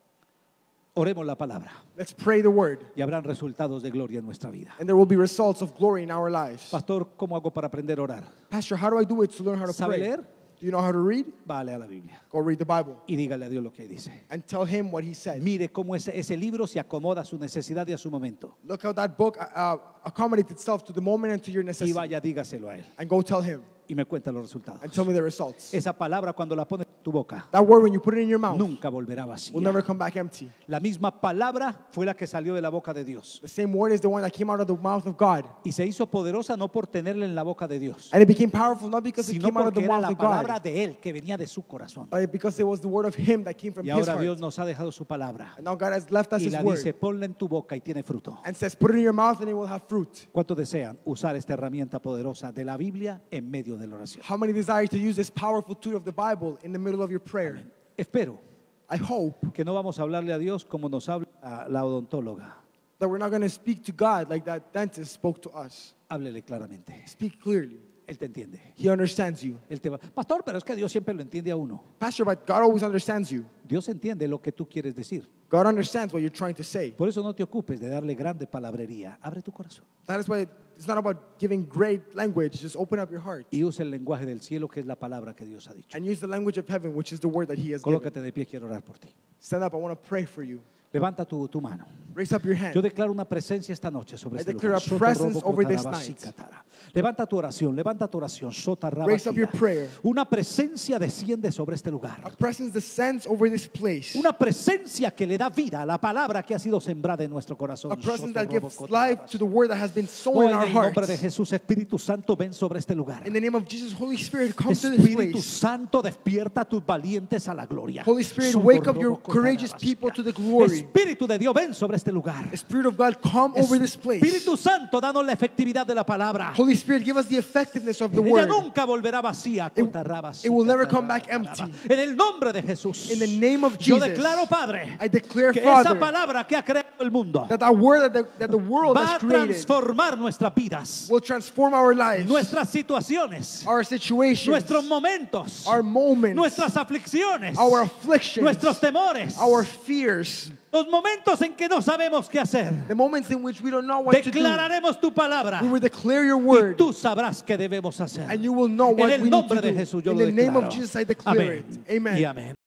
Oremos la palabra
Let's pray the word,
y habrán resultados de gloria en nuestra vida.
and there will be results of glory in our lives.
Pastor, ¿cómo hago para aprender a orar?
Pastor, how do I do it to learn how to
¿Sabe
pray?
leer?
Do you know how to read?
Vale a la Biblia
Go read the Bible
y dígale a Dios lo que dice.
and tell him what he said.
Mire cómo ese libro se acomoda a su necesidad y a su momento.
Look how that book accommodates itself to the moment and to your
Y
necessity.
vaya, dígaselo a él
And go tell him
y me cuenta los resultados.
and tell me the results.
Esa palabra cuando la pones en tu boca
That word, when you put it in your mouth,
nunca volverá
will
vacía.
never come back empty.
La misma palabra fue la que salió de la boca de Dios
The same word is the one that came out of the mouth of God.
y se hizo poderosa no por tenerla en la boca de Dios,
And it became powerful not because it
sino
came out of the
porque era
mouth
la
of
palabra
God,
de él que venía de su corazón.
but because it was the word of him that came from
Y
his
ahora Dios
heart.
nos ha dejado su palabra
And now God has left us
y
his
la dice,
word
ponla en tu boca y tiene fruto.
and says, put it in your mouth and it will have fruit.
¿Cuántos desean usar esta herramienta poderosa de la Biblia en medio de la oración?
How many desire to use this powerful tool of the Bible in the middle of your prayer?
Espero
I hope
que no vamos a hablarle a Dios como nos habla la odontóloga.
that we're not going to speak to God like that dentist spoke to us.
Háblele claramente.
Speak clearly.
Él te entiende.
He understands you.
Él te va. Pastor, pero es que Dios siempre lo entiende a uno.
Pastor, but God always understands you.
Dios entiende lo que tú quieres decir.
God understands what you're trying to say.
Por eso no te ocupes de darle grande palabrería. Abre tu corazón
That is why it's not about giving great language. Just open up your heart
y usa el lenguaje del cielo, que es la palabra que Dios ha dicho.
and use the language of heaven, which is the word that he has given.
Colócate de pie, quiero orar por ti.
Stand up. I want to pray for you.
Levanta tu mano.
Raise up your
Yo
hand.
declaro una presencia esta noche sobre
I
este
declare
lugar.
a
Soto,
presence
robo,
over this
cotarabasi,
night.
catara. Levanta tu oración, levanta tu oración. Sota, raba,
Raise up your
gira.
prayer.
Una presencia desciende sobre este
A
lugar.
presence descends over this place.
Una presencia que le da vida a la palabra que ha sido sembrada en nuestro corazón.
A presence
Soto,
that
robo,
gives
cotarabasi.
life to the word that has been sown
Oh,
in
en
our
el nombre de
hearts.
Jesús, Espíritu Santo, ven sobre este lugar.
In the name of Jesus, Holy Spirit, come to this
Espíritu
place.
Santo, despierta a tus valientes a la gloria.
Holy Spirit,
Soto,
wake up
robo,
your courageous
cotarabasi.
people to the glory.
Espíritu de Dios, ven sobre este lugar.
The Spirit of God, come over this place.
Espíritu Santo, danos la efectividad de la palabra.
Holy Spirit, give us the effectiveness of the
Ella
word.
nunca volverá vacía.
It will never come back empty.
En el nombre de Jesús.
In the name of
Yo
Jesus,
declaro, Padre,
I declare,
que esa
Father,
palabra que ha creado el mundo
that that word that the world
va a
has created
transformar nuestras vidas,
will transform our lives,
nuestras situaciones,
our situations,
nuestros momentos,
our moments,
nuestras aflicciones,
our afflictions,
nuestros temores,
our fears,
los momentos en que no sabemos qué hacer.
the moments in which we don't know what to do.
Declararemos tu palabra
We will declare your
y
word,
tú sabrás qué debemos hacer.
and you will know
En
what
el
we need
nombre
to
de
do.
Jesús yo
In
lo
the name of
declaro.
Jesus, I declare
Amén
it. Amen.
y amén.